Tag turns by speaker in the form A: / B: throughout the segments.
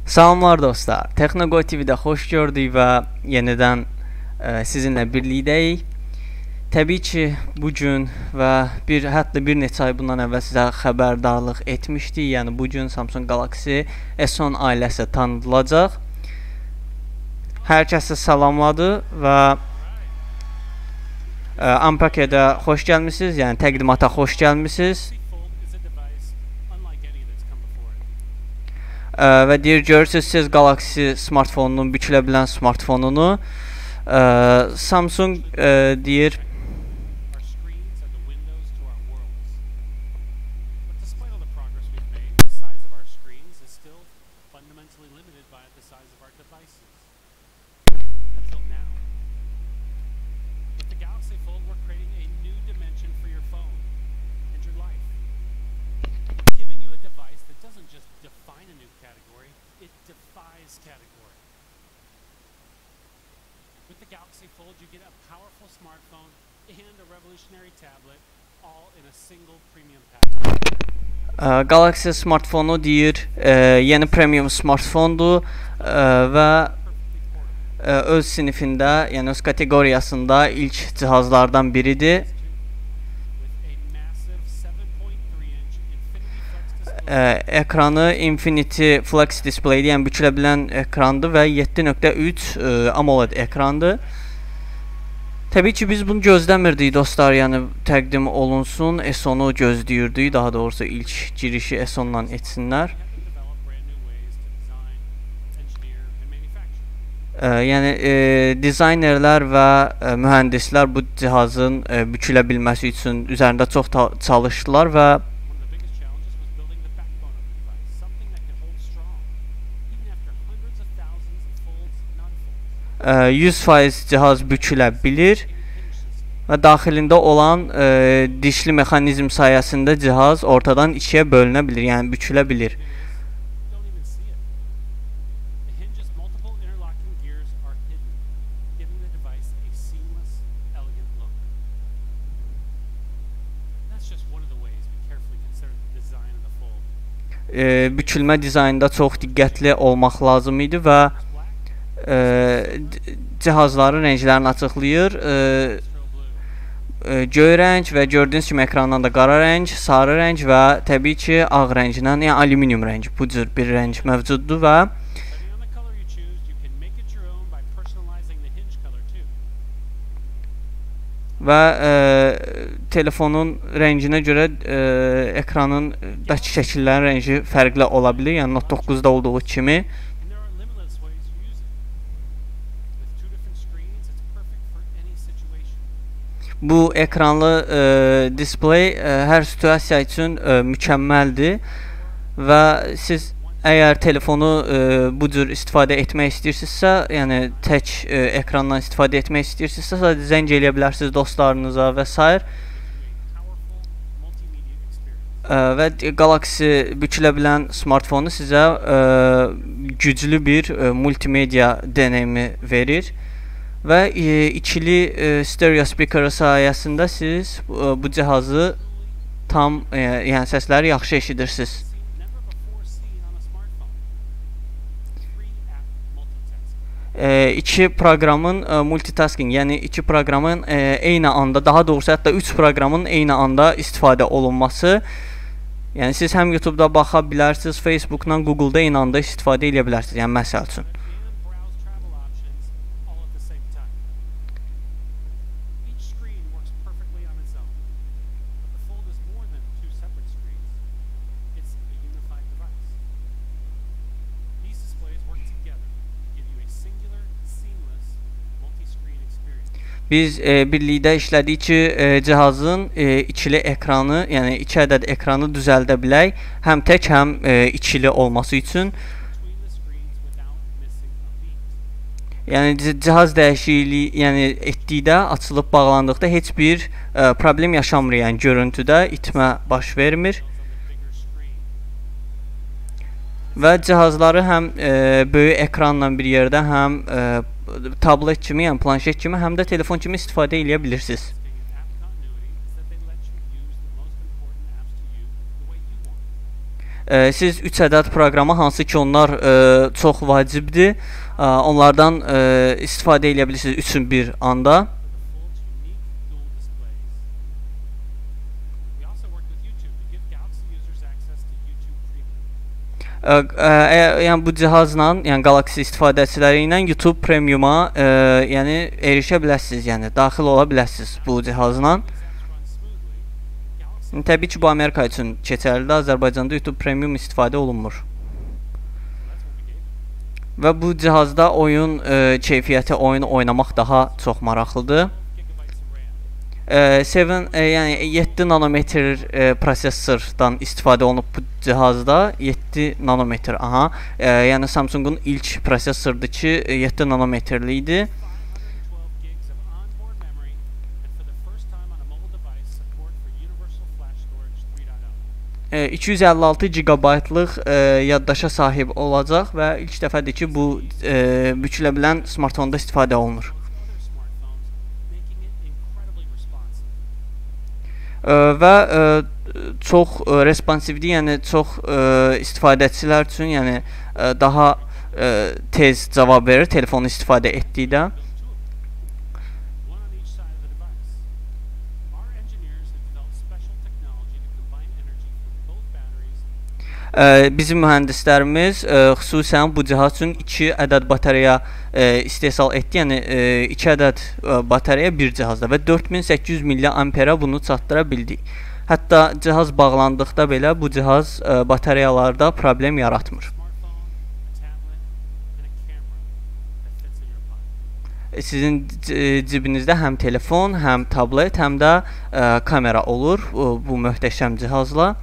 A: Salamlar dostlar, Texnogo TV-də xoş gördük və yenidən sizinlə birlikdəyik. Təbii ki, bugün və hətta bir neçə ay bundan əvvəl sizə xəbərdarlıq etmişdik. Yəni bugün Samsung Galaxy S10 ailəsi tanıdılacaq. Hər kəsi salamladı və Unpacked-ə xoş gəlmisiniz, yəni təqdimata xoş gəlmisiniz. Və görürsünüz siz Galaxy smartfonunun bükülə bilən smartfonunu Samsung deyir
B: With the Galaxy Fold, you get a powerful smartphone and a revolutionary tablet, all in a single premium package.
A: Galaxy smartfonu deyir, yeni premium smartfondur və öz sinifində, yəni öz kateqoriyasında ilk cihazlardan biridir. Ekranı Infinity Flex Display yəni bükülə bilən ekrandır və 7.3 AMOLED ekrandır. Təbii ki, biz bunu gözləmirdik dostlar, yəni təqdim olunsun, S10'u gözləyirdik, daha doğrusu ilk girişi S10'dan etsinlər. Yəni dizaynerlər və mühəndislər bu cihazın bükülə bilməsi üçün üzərində çox çalışdılar və 100% cihaz bükülə bilir və daxilində olan dişli mexanizm sayəsində cihaz ortadan ikiyə bölünə bilir, yəni bükülə bilir. Bükülmə dizaynında çox diqqətli olmaq lazım idi və cihazların rənglərini açıqlayır. Göy rəng və gördüyünüz kimi ekrandan da qara rəng, sarı rəng və təbii ki, ağ rəngindən, yəni alüminium rəngi bu cür bir rəng mövcuddur və telefonun rənginə görə ekranın daki şəkillərin rəngi fərqli ola bilir, yəni Note 9'da olduğu kimi. Bu ekranlı display hər situasiya üçün mükəmməldir və siz əgər telefonu bu cür istifadə etmək istəyirsinizsə, yəni tək ekrandan istifadə etmək istəyirsinizsə, sadəcə zəng eləyə bilərsiniz dostlarınıza və s. Və Galaxy bükülə bilən smartfonu sizə güclü bir multimedia deneyimi verir. Və ikili stereo speaker sayəsində siz bu cihazı tam, yəni səsləri yaxşı eşidirsiniz. İki proqramın multitasking, yəni iki proqramın eyni anda, daha doğrusu hətta 3 proqramın eyni anda istifadə olunması. Yəni siz həm YouTube-da baxa bilərsiniz, Facebook-dan, Google-da eyni anda istifadə edə bilərsiniz, yəni məsəl üçün. Biz birlikdə işlədik ki, cihazın ikili ekranı, yəni 2 ədəd ekranı düzəldə bilək, həm tək, həm ikili olması üçün. Yəni cihaz dəyişikliyi, yəni etdikdə, açılıb bağlandıqda heç bir problem yaşamır, yəni görüntüdə itmə baş vermir. Və cihazları həm böyük ekranla bir yerdə, həm tablet kimi, yəni planşet kimi, həm də telefon kimi istifadə edə bilirsiniz. Siz 3 ədəd proqramı, hansı ki onlar çox vacibdir, onlardan istifadə edə bilirsiniz üçün bir anda. Yəni bu cihazla, yəni Galaxy istifadəçiləri ilə YouTube Premium-a yəni erişə biləsiniz, yəni daxil ola biləsiniz bu cihazla. Təbii ki, bu Amerika üçün keçərlidir. Azərbaycanda YouTube Premium istifadə olunmur. Və bu cihazda oyun keyfiyyəti, oyun oynamaq daha çox maraqlıdır. 7 nanometr prosesordan istifadə olunub bu cihazda. 7 nanometr, yəni Samsung-un ilk prosesordur ki, 7 nanometrli idi. 256 GB-lıq yaddaşa sahib olacaq və ilk dəfədir ki, bu bükülə bilən smartfonda istifadə olunur. Və çox responsivdir, yəni çox istifadəçilər üçün, yəni daha tez cavab verir telefonu istifadə etdikdə. Bizim mühəndislərimiz xüsusən bu cihaz üçün 2 ədəd batareya istehsal etdi. Yəni 2 ədəd batareya bir cihazda və 4800 mAh bunu çatdıra bildik. Hətta cihaz bağlandıqda belə bu cihaz batareyalarda problem yaratmır. Sizin cibinizdə həm telefon, həm tablet, həm də kamera olur bu möhtəşəm cihazla.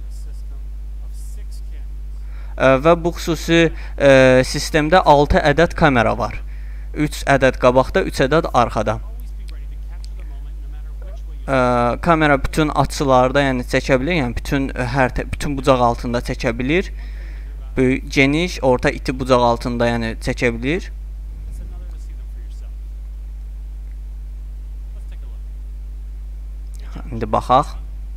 A: Və bu xüsusi sistemdə 6 ədəd kamera var. 3 ədəd qabaqda, 3 ədəd arxada. Kamera bütün açılarda yəni çəkə bilir, yəni bütün bucaq altında çəkə bilir. Böyük, geniş, orta iti bucaq altında yəni çəkə bilir. İndi baxaq.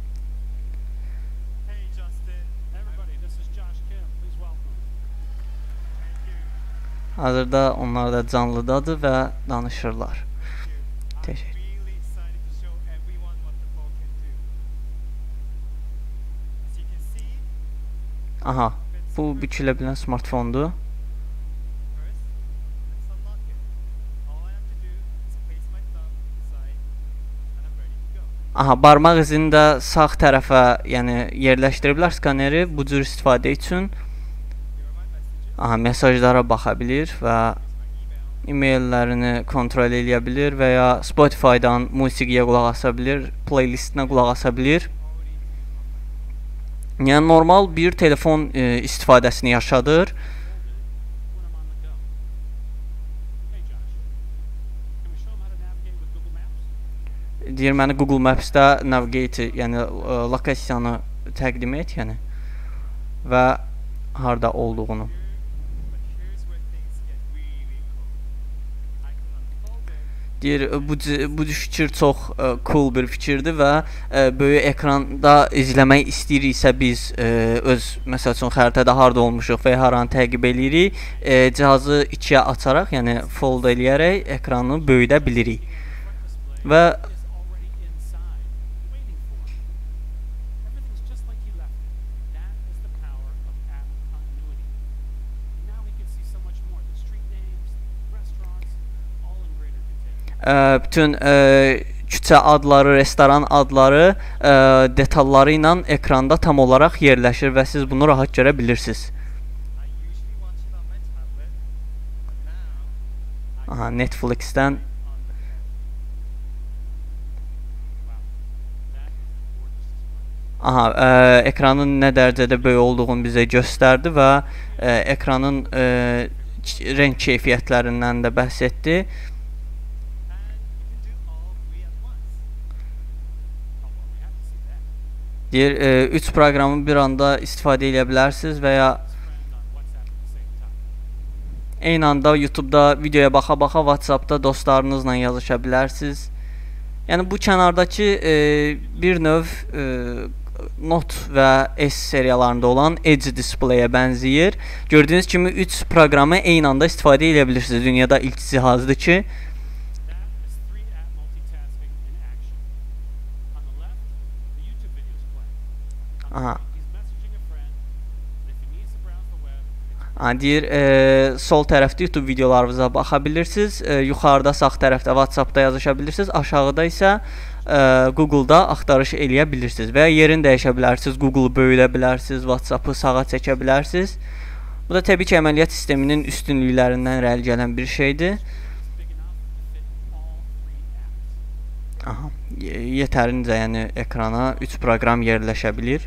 A: Hazırda onlar da canlıdadır və danışırlar. Təşəkkür. Aha, bu bükülə bilən smartfondur. Aha, barmaq izini də sağ tərəfə yəni yerləşdiriblər skaneri bu cür istifadə üçün. Aha, mesajlara baxa bilir və e-maillərini kontrol edə bilir və ya Spotify-dan musiqiyə qulaq asa bilir, playlistinə qulaq asa bilir. Yəni normal bir telefon istifadəsini yaşadır. Deyir, mənə Google Maps-də navigate, yəni lokasiyanı təqdim et, yəni və harda olduğunu. Deyir, bu fikir çox cool bir fikirdir və böyük ekranda izləmək istəyiriksə biz öz, məsəl üçün xəritədə harda olmuşuq və haranı təqib eləyirik, cihazı ikiyə açaraq, yəni fold eləyərək ekranı böyüdə bilirik. Və bütün küçə adları, restoran adları detalları ilə ekranda tam olaraq yerləşir və siz bunu rahat görə bilirsiniz. Aha, Netflix-dən ekranın nə dərəcədə böyük olduğunu bizə göstərdi və ekranın renk keyfiyyətlərindən də bəhs etdi. Deyir, 3 proqramı bir anda istifadə edə bilərsiniz və ya eyni anda YouTube-da videoya baxa-baxa WhatsApp-da dostlarınızla yazışa bilərsiniz. Yəni bu kənardakı bir növ Note və S seriyalarında olan Edge display-ə bənzəyir. Gördüyünüz kimi 3 proqramı eyni anda istifadə edə bilirsiniz. Dünyada ilk cihazdır ki, aha. Deyir, sol tərəfdə YouTube videolarınıza baxa bilirsiniz. Yuxarıda sağ tərəfdə WhatsApp-da yazışa bilirsiniz. Aşağıda isə Google-da axtarış eləyə bilirsiniz. Və yerini dəyişə bilərsiniz. Google-u böyüdə bilərsiniz. WhatsApp-ı sağa çəkə bilərsiniz. Bu da təbii ki, əməliyyat sisteminin üstünlüklərindən irəli gələn bir şeydir. Aha, yetərincə, yəni ekrana 3 proqram yerləşə bilir.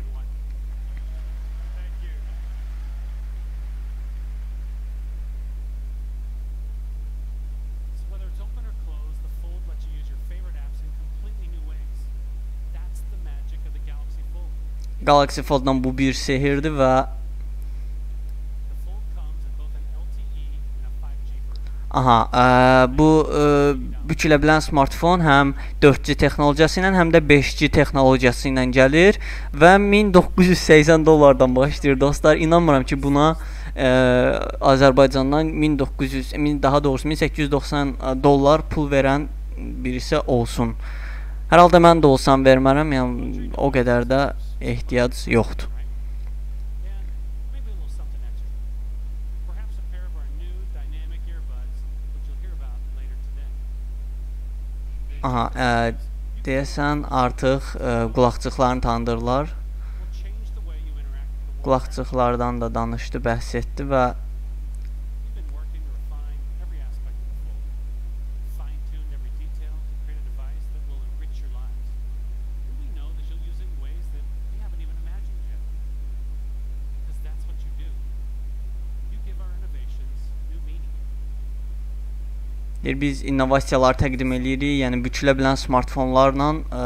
A: Galaxy Fold-dan bu bir sehirdir və bu bükülə bilən smartfon həm 4G texnologiyası ilə, həm də 5G texnologiyası ilə gəlir və $1980 başlayır dostlar. İnanmıram ki, buna Azərbaycandan daha doğrusu $1890 pul verən birisi olsun. Hər halda mən də olsam vermərəm, yəni o qədər də ehtiyac yoxdur. Aha, deyəsən artıq qulaqçıqlarını tanıdırlar. Qulaqçıqlardan da danışdı, bəhs etdi və biz innovasiyalar təqdim edirik, yəni bükülə bilən smartfonlarla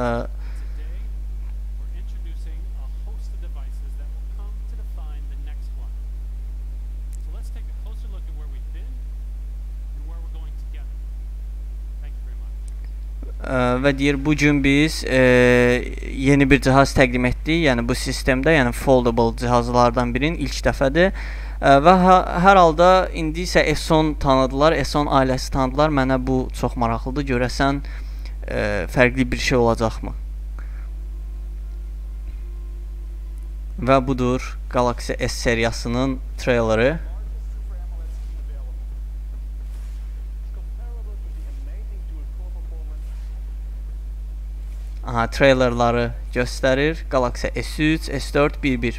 A: və deyir, bugün biz yeni bir cihaz təqdim etdik, yəni bu sistemdə, yəni foldable cihazlardan birinin ilk dəfədir. Və hər halda indi isə S10 tanıdılar, S10 ailəsi tanıdılar. Mənə bu çox maraqlıdır. Görəsən fərqli bir şey olacaqmı? Və budur Galaxy S seriyasının traileri. Aha, trailerları göstərir. Galaxy S3, S4, 1.1.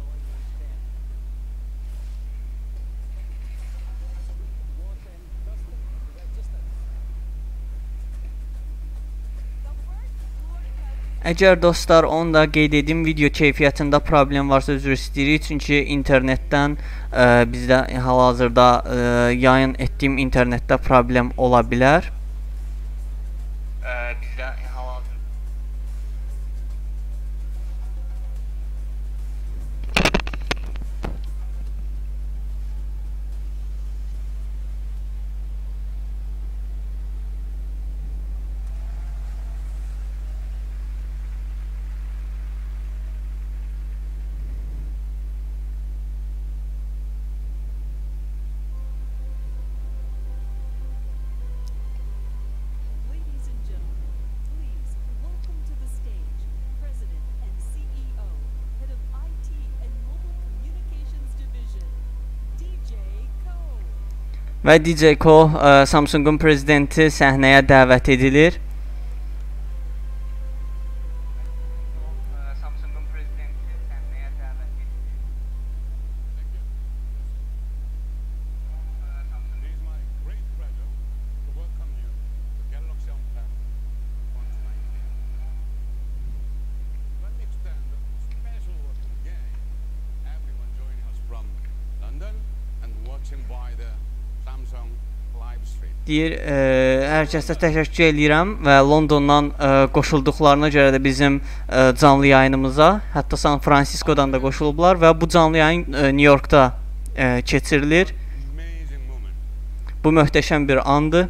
A: Əgər dostlar, onu da qeyd edim, video keyfiyyətində problem varsa üzr istəyirik, çünki internetdən bizdə hal-hazırda yayın etdiyim internetdə problem ola bilər. Və DJ Ko, Samsung'un prezidenti səhnəyə dəvət edilir. Deyir, hər kəsə təşəkkür edirəm və Londondan qoşulduqlarına görə də bizim canlı yayınımıza, hətta San Francisco'dan da qoşulublar və bu canlı yayın New York'da keçirilir. Bu möhtəşəm bir andır.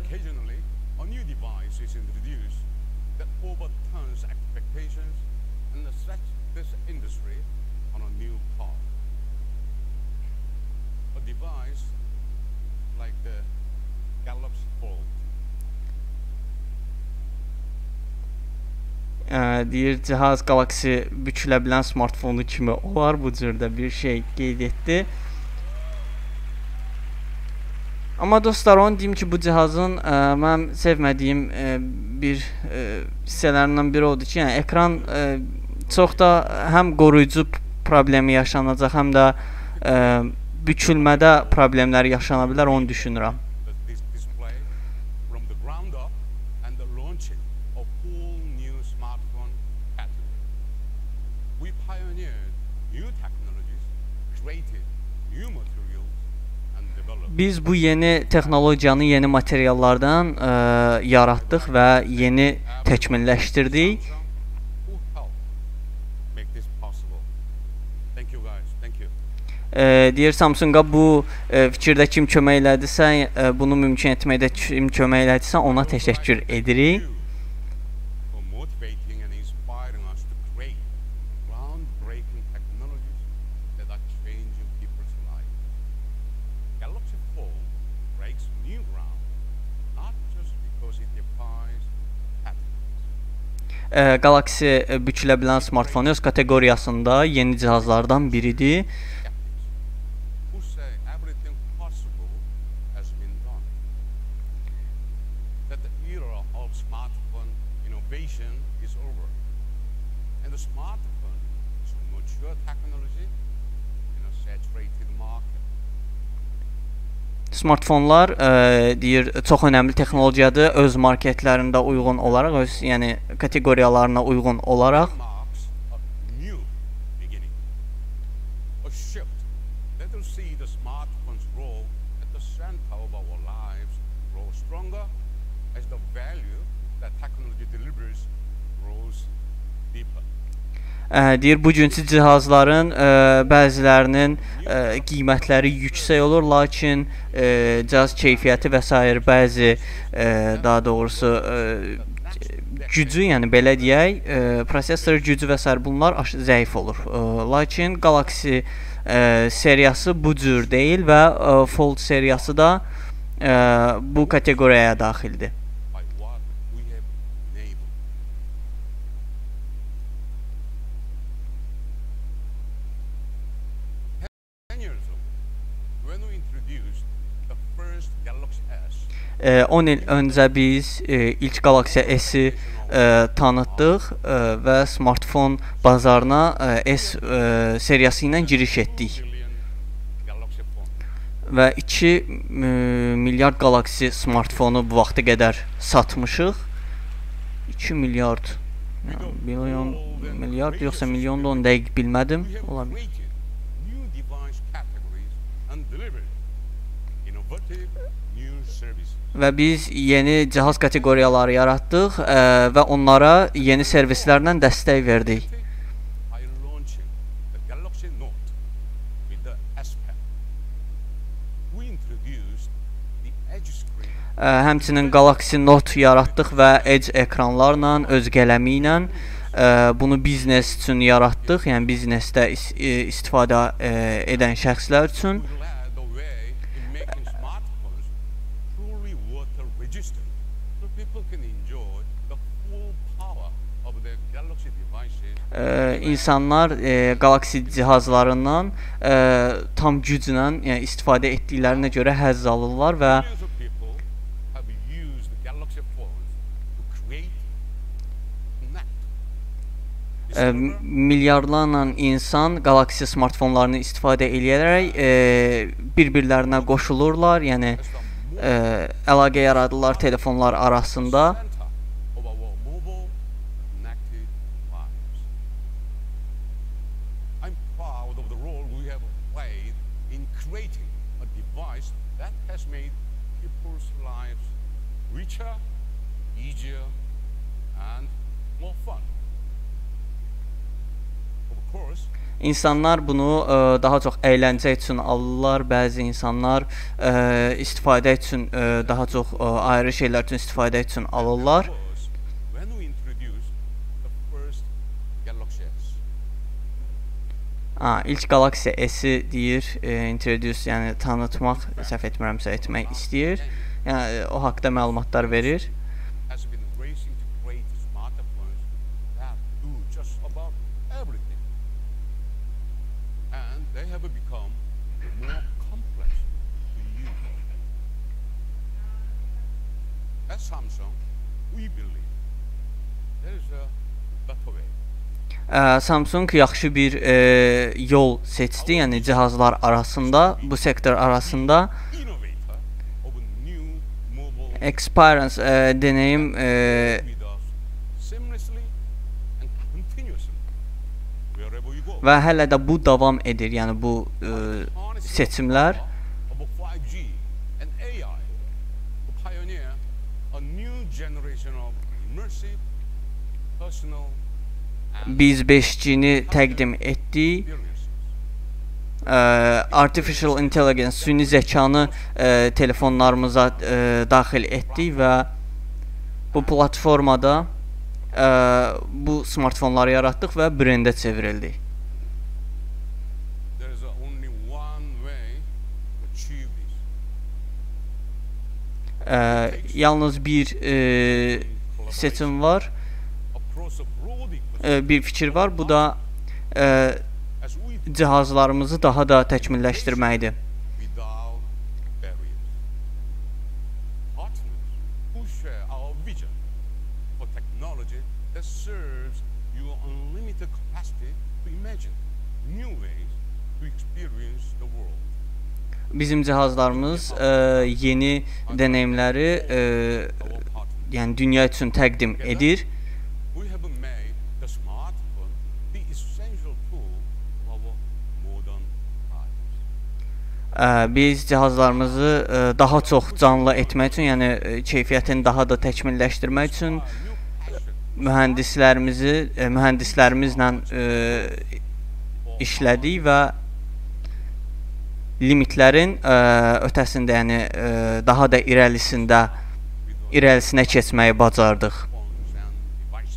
A: deyir cihaz Galaxy bükülə bilən smartfonu kimi olar, bu cürdə bir şey qeyd etdi. Amma dostlar, onu deyim ki, bu cihazın mən sevmədiyim bir hissələrindən biri odur ki, yəni ekran çox da həm qoruyucu problemi yaşanacaq, həm də bükülmədə problemlər yaşana bilər, onu düşünürəm. Biz bu yeni texnologiyanı yeni materiallardan yaratdıq və yeni təkmilləşdirdik. Deyir Samsunga bu fikirdə kim kömək elədisə, bunu mümkün etməkdə kim kömək elədisə ona təşəkkür edirik. Galaxy bükülə bilən smartfonu öz kateqoriyasında yeni cihazlardan biridir. Smartfonlar deyir çox önəmli texnologiyadır, öz marketlərində uyğun olaraq, öz yəni kateqoriyalarına uyğun olaraq. Deyir bugünkü cihazların bəzilərinin qiymətləri yüksək olur, lakin cihaz keyfiyyəti və s. bəzi daha doğrusu gücü, yəni belə deyək, prosesor gücü və s. bunlar zəif olur. Lakin Galaxy seriyası bu cür deyil və Fold seriyası da bu kateqoriyaya daxildir.
C: S.
A: 10 il öncə biz ilk Galaxy S-i tanıtdıq və smartfon bazarına S seriyası ilə giriş etdik. Və 2 milyard Galaxy smartfonu bu vaxta qədər satmışıq. 2 milyard, yəni milyard yoxsa milyonda onu dəqiq bilmədim. Ola bilər. Və biz yeni cihaz kateqoriyaları yaratdıq və onlara yeni servislərlə dəstək verdik. Həmçinin Galaxy Note yaratdıq və Edge ekranlarla, öz qələmi ilə bunu biznes üçün yaratdıq, yəni biznesdə istifadə edən şəxslər üçün. İnsanlar Galaxy cihazlarından tam güclə, yəni istifadə etdiklərinə görə həzz alırlar və milyardlarla insan Galaxy smartfonlarını istifadə edərək bir-birlərinə qoşulurlar, yəni əlaqə yaradırlar telefonlar arasında. İnsanlar bunu daha çox əyləncə üçün alırlar. Bəzi insanlar istifadə üçün daha çox ayrı şeylər üçün istifadə üçün alırlar. İlk Galaxy S-i deyir, introduce, yəni tanıtmaq, səhv etmirəmsə etmək istəyir. Yəni o haqqda məlumatlar verir.
C: ever become more complex to use. At Samsung, we believe there is a better way.
A: Samsung yaxşı bir yol seçdi, yəni cihazlar arasında, bu sektor arasında
C: Innovator of a new mobile
A: experience deneyim
C: with us seamlessly and continuously wherever you go.
A: və hələ də bu davam edir, yəni bu seçimlər.
C: About 5G and AI to pioneer a new generation of immersive, personal, and
A: Biz 5G-ni təqdim etdik.
C: experiences.
A: Artificial Intelligence, süni zəkanı telefonlarımıza daxil etdik və bu platformada bu smartfonları yaratdıq və brendə çevrildik.
C: There is only one way to achieve this.
A: Yalnız bir seçim var,
C: Across a broad ecosystem,
A: bir fikir var. Bu da
C: as we
A: cihazlarımızı daha da təkmilləşdirməkdir.
C: without barriers. Partners who share our vision for technology that serves your unlimited capacity to imagine new ways to experience the world.
A: Bizim cihazlarımız yeni deneyimləri
C: Our partners.
A: yəni dünya üçün təqdim edir.
C: We have made the smartphone the essential tool of our modern lives.
A: Biz cihazlarımızı daha çox canlı etmək üçün, yəni keyfiyyətini daha da təkmilləşdirmək üçün
C: Our new passion
A: mühəndislərimizlə işlədik və limitlərin ötəsində, yəni daha da irəlisinə keçməyi bacardıq.
C: phones and devices.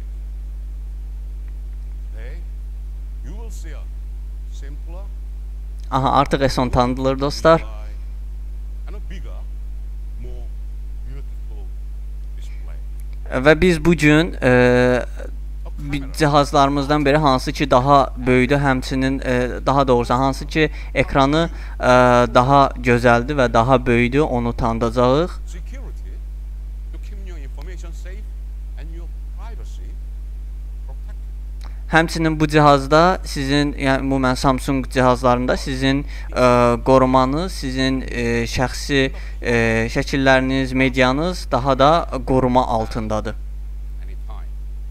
C: Today, you will see a simpler
A: Aha, artıq S10 tanıdılır dostlar.
C: and a bigger, more beautiful display.
A: Və biz bu gün cihazlarımızdan biri hansı ki daha böyüdü, həmçinin daha doğrusu hansı ki ekranı daha gözəldir və daha böyüdü, onu tanıdacağıq.
C: Security to keep your information safe and your privacy protected.
A: Həmçinin bu cihazda sizin, yəni ümumən Samsung cihazlarında sizin qorumanız, sizin şəxsi şəkilləriniz, medianız daha da qoruma altındadır.
C: Anytime.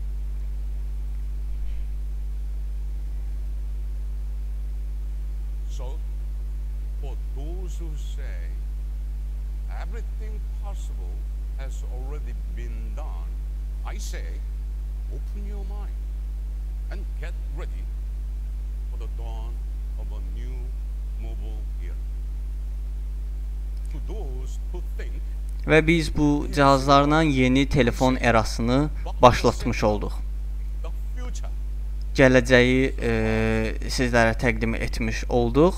C: So, for those who say everything possible has already been done, I say, open your mind and get ready for the dawn of a new mobile era. To those who think
A: Və biz bu cihazlarla yeni telefon erasını başlatmış olduq.
C: the future
A: Gələcəyi sizlərə təqdim etmiş olduq.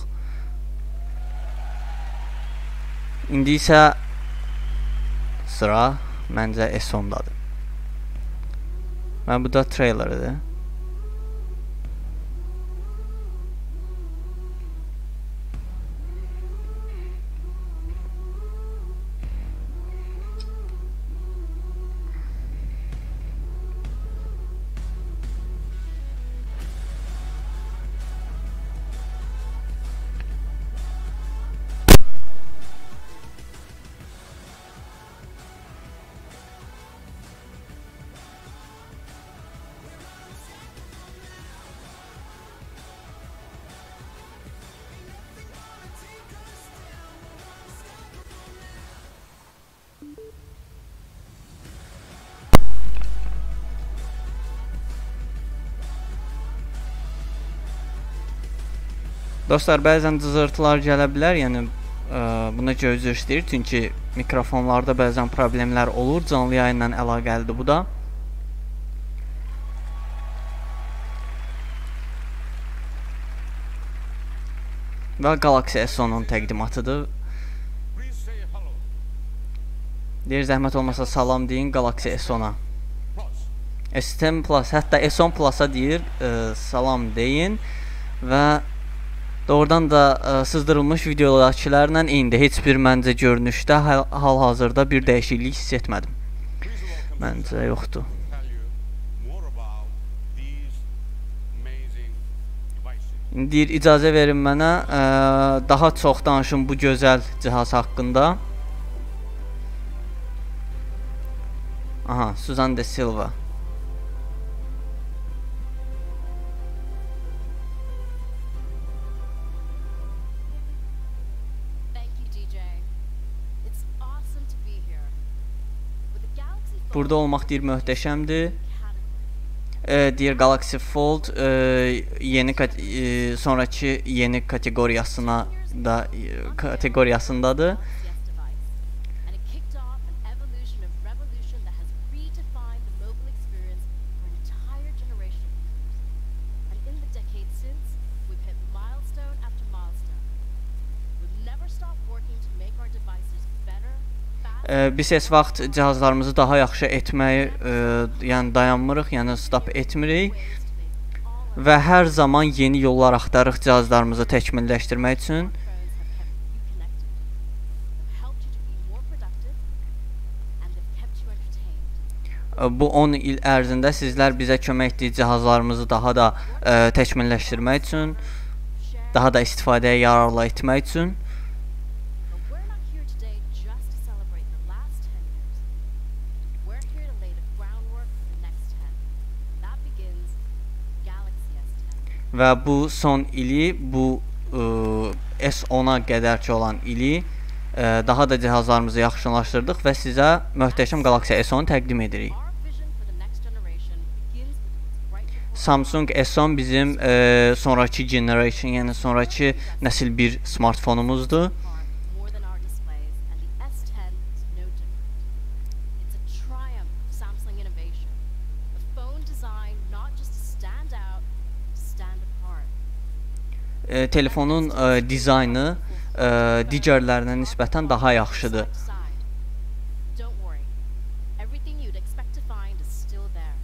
A: İndi isə sıra məncə S10-dadır. Və bu da traileridir. Dostlar, bəzən cızırtılar gələ bilər, yəni buna görə üzr istəyir, çünki mikrofonlarda bəzən problemlər olur, canlı yayınla əlaqəlidir bu da. Və Galaxy S10-un təqdimatıdır.
C: please say hello.
A: Deyir, zəhmət olmasa salam deyin Galaxy S10-a.
C: Plus,
A: S10 Plus, hətta S10 Plus-a deyir, salam deyin və Doğrudan da sızdırılmış videodakılarla eynidir. Heç bir məncə görünüşdə hal-hazırda bir dəyişiklik hiss etmədim. Məncə yoxdur.
C: Tell you more about these amazing devices.
A: İndi deyir, icazə verin mənə daha çox danışım bu gözəl cihaz haqqında. Aha, Suzan De Silva.
D: Thank you, DJ. It's awesome to be here. With the Galaxy Fold
A: Burada olmaq deyir möhtəşəmdir.
D: category,
A: Deyir Galaxy Fold sonraki yeni kategoriyasındadır.
D: yes device. And it kicked off an evolution of revolution that has redefined the mobile experience for an entire generation of users. And in the decades since, we've hit milestone after milestone. We've never stopped working to make our devices better, faster,
A: Biz heç vaxt cihazlarımızı daha yaxşı etməyi yəni dayanmırıq, yəni stop etmirik
D: ways to make all our
A: və hər zaman yeni yollar axtarırıq cihazlarımızı təkmilləşdirmək üçün.
D: smartphones have kept you connected. They've helped you to be more productive, and they've kept you entertained.
A: Bu 10 il ərzində sizlər bizə kömək etdiyi cihazlarımızı daha da təkmilləşdirmək üçün,
D: Share
A: daha da istifadəyə yararlı etmək üçün.
D: But we're not here today just to celebrate the last 10 years. We're here to lay the groundwork for the next 10. And that begins Galaxy S10.
A: Və bu son ili, bu S10-a qədərki olan ili daha da cihazlarımızı yaxşılaşdırdıq və sizə möhtəşəm Galaxy S10 təqdim edirik.
D: Our vision for the next generation begins with what's right before
A: Samsung S10 bizim sonraki generation, yəni sonraki nəsil bir smartfonumuzdur.
D: our more than our displays, and the S10 is no different. It's a triumph of Samsung innovation. A phone designed not just to stand out, to stand apart.
A: Telefonun dizaynı digərlərinə nisbətən daha yaxşıdır.
D: Side to side. Don't worry. Everything you'd expect to find is still there.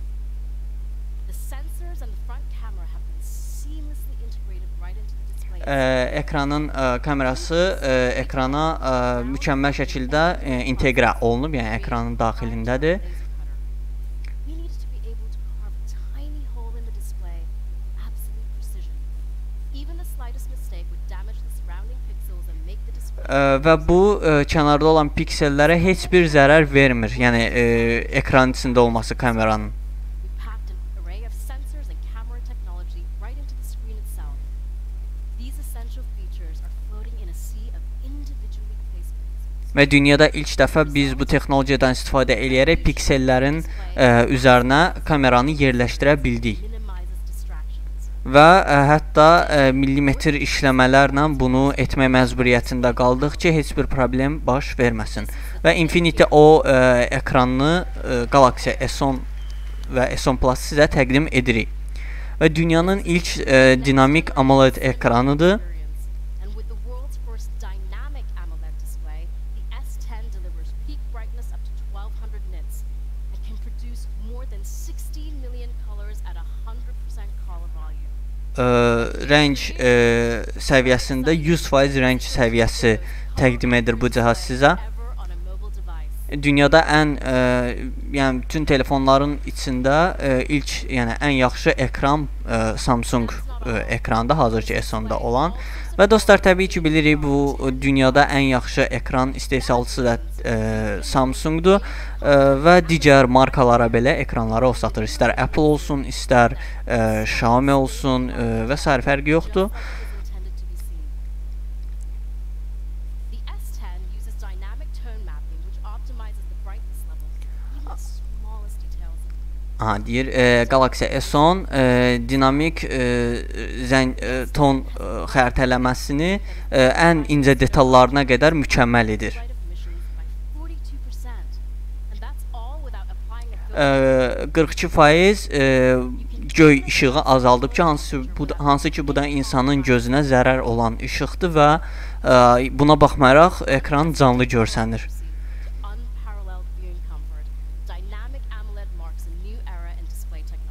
D: The sensors and the front camera have been seamlessly integrated right into the display.
A: Ekranın kamerası ekrana mükəmməl şəkildə inteqrə olunub, yəni ekranın daxilindədir.
D: Laser cutter. We needed to be able to carve a tiny hole in the display, absolute precision. Even the slightest mistake would damage the surrounding pixels and make the display
A: Və bu kənarda olan piksellərə heç bir zərər vermir. Yəni ekran içində olması kameranın.
D: We packed an array of sensors and camera technology right into the screen itself. These essential features are floating in a sea of individually placed pixels.
A: Və dünyada ilk dəfə biz bu texnologiyadan istifadə eləyərək piksellərin üzərinə kameranı yerləşdirə bildik.
D: Minimizes distractions.
A: Və hətta millimetr işləmələrlə bunu etmək məcburiyyətində qaldıq ki, heç bir problem baş verməsin. Və Infinity O ekranını Galaxy S10 və S10 Plus sizə təqdim edirik. Və dünyanın ilk dinamik AMOLED ekranıdır.
D: Experience. And with the world's first dynamic AMOLED display, the S10 delivers peak brightness up to 1200 nits and can produce more than 16 million colors at 100% color volume.
A: Rəng səviyyəsində 100% rəng səviyyəsi təqdim edir bu cihaz sizə.
D: Ever on a mobile device.
A: Dünyada ən yəni bütün telefonların içində ilk, yəni ən yaxşı ekran Samsung ekranında, hazırki S10-da olan. Və dostlar, təbii ki bilirik bu dünyada ən yaxşı ekran istehsalçısı da Samsungdur və digər markalara belə ekranları o satır. İstər Apple olsun, istər Xiaomi olsun və sair fərqi yoxdur.
D: Just as intended to be seen. The S10 uses dynamic tone mapping, which optimizes the brightness levels, even the smallest details.
A: Aha, deyir Galaxy S10 dinamik ton xəritələməsini ən incə detallarına qədər mükəmməl edir.
D: Light emissions by 42%. And that's all without applying a filter.
A: 42% göy işığı azaldıb ki, hansı ki bu da insanın gözünə zərər olan işıqdır və buna baxmayaraq ekran canlı görsənir.
D: Unparalleled viewing comfort. Dynamic AMOLED marks a new era in display technology.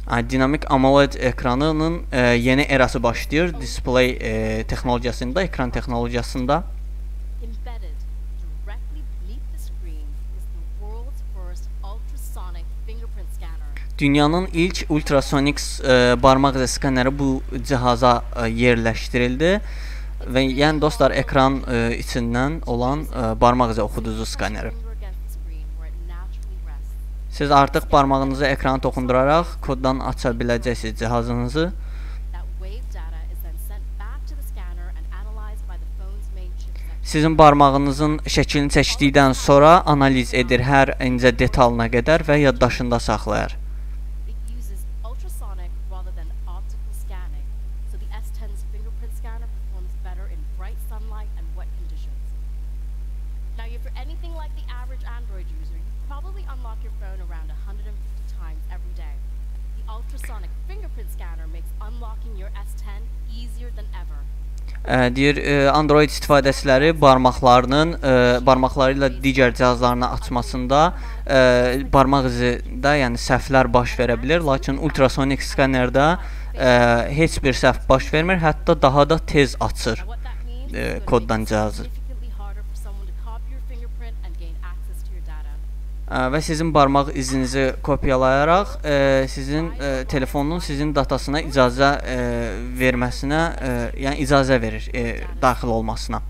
A: Dinamik AMOLED ekranının yeni erası başlayır display texnologiyasında, ekran texnologiyasında.
D: Embedded directly beneath the screen is the world's first ultrasonic fingerprint scanner.
A: Dünyanın ilk ultrasonik barmaq izi skaneri bu cihaza yerləşdirildi və yəni dostlar ekran içindən olan barmaq izi oxuducu skaneri.
D: Finger against the screen where it naturally rests.
A: Siz artıq barmağınızı ekrana toxunduraraq koddan aça biləcəksiniz cihazınızı.
D: That wave data is then sent back to the scanner and analyzed by the phone's main chipset.
A: Sizin barmağınızın şəklini çəkdikdən sonra analiz edir hər incə detalına qədər və yaddaşında saxlayır.
D: It uses ultrasonic rather than optical scanning, so the S10's fingerprint scanner performs better in bright sunlight and wet conditions. Now, if you're anything like the average Android user, you probably unlock your phone around 150 times every day. The ultrasonic fingerprint scanner makes unlocking your S10 easier than ever.
A: Deyir Android istifadəçiləri barmaqları ilə digər cihazlarını açmasında barmaq izində yəni səhvlər baş verə bilər, lakin ultrasonik skanerdə heç bir səhv baş vermir, hətta daha da tez açır
D: Now, what that means is it's gonna
A: koddan
D: make it
A: cihazı.
D: significantly harder for someone to copy your fingerprint and gain access to your data.
A: Və sizin barmaq izinizi kopyalayaraq sizin telefonun sizin datasına icazə verməsinə, yəni icazə verir daxil olmasına.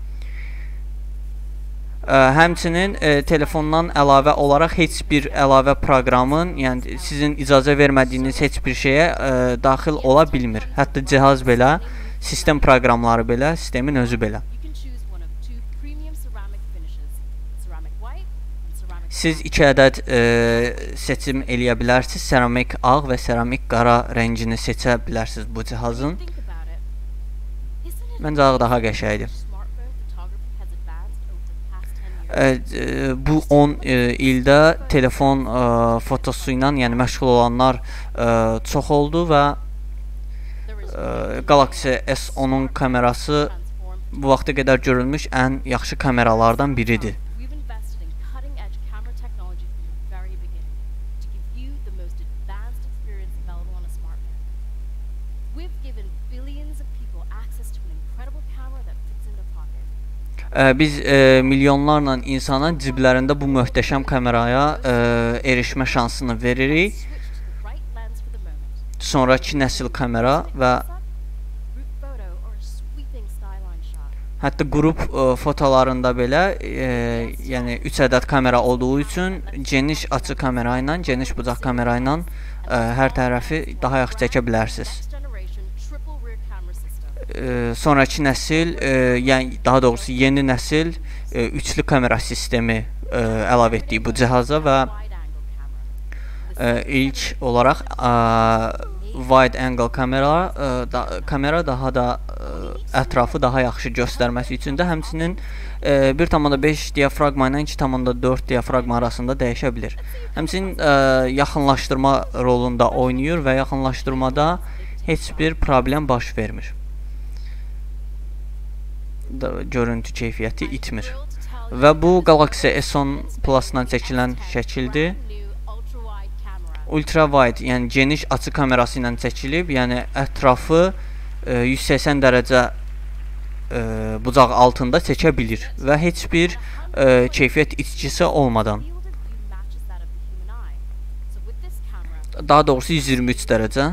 A: Həmçinin telefondan əlavə olaraq heç bir əlavə proqramın, yəni sizin icazə vermədiyiniz heç bir şeyə daxil ola bilmir. Hətta cihaz belə, sistem proqramları belə, sistemin özü belə.
D: You can choose one of two premium ceramic finishes, ceramic white and ceramic
A: Siz 2 ədəd seçim eləyə bilərsiniz. Seramik ağ və seramik qara rəngini seçə bilərsiniz bu cihazın.
D: Think about it. Isn't it
A: Məncə ağ daha qəşəngdir.
D: smartphone photography has advanced over the past 10 years?
A: Bu 10 ildə telefon fotosu ilə yəni məşğul olanlar çox oldu və
D: There is
A: Galaxy S10-un kamerası
D: transformed.
A: bu vaxta qədər görülmüş ən yaxşı kameralardan biridir.
D: We've invested in cutting-edge camera technology from the very beginning to give you the most advanced experience available on a smartphone. We've given billions of people access to an incredible camera that fits in their pocket.
A: Biz milyonlarla insana ciblərində bu möhtəşəm kameraya erişmə şansını veririk.
D: Switch to the right lens for the moment.
A: Sonrakı nəsil kamera və
D: Group photo or a sweeping skyline shot.
A: hətta qrup fotolarında belə yəni 3 ədəd kamera olduğu üçün geniş açı kamera ilə, geniş bucaq kamera ilə hər tərəfi daha yaxşı çəkə bilərsiniz.
D: Next generation triple rear camera system.
A: Sonrakı nəsil, yəni daha doğrusu yeni nəsil üçlü kamera sistemi əlavə etdik bu cihaza və
D: Wide angle camera.
A: ilk olaraq wide angle kamera daha da ətrafı daha yaxşı göstərməsi üçün də həmçinin 1.5 diafraqma ilə 2.4 diafraqma arasında dəyişə bilir. Həmçinin yaxınlaşdırma rolunda oynayır və yaxınlaşdırmada heç bir problem baş vermir. Görüntü keyfiyyəti itmir. Və bu Galaxy S10 Plus-dan çəkilən şəkildir. Ultra wide, yəni geniş açı kamerası ilə çəkilib, yəni ətrafı 180 dərəcə bucaq altında çəkə bilir və heç bir keyfiyyət itkisi olmadan. Daha doğrusu 123 dərəcə.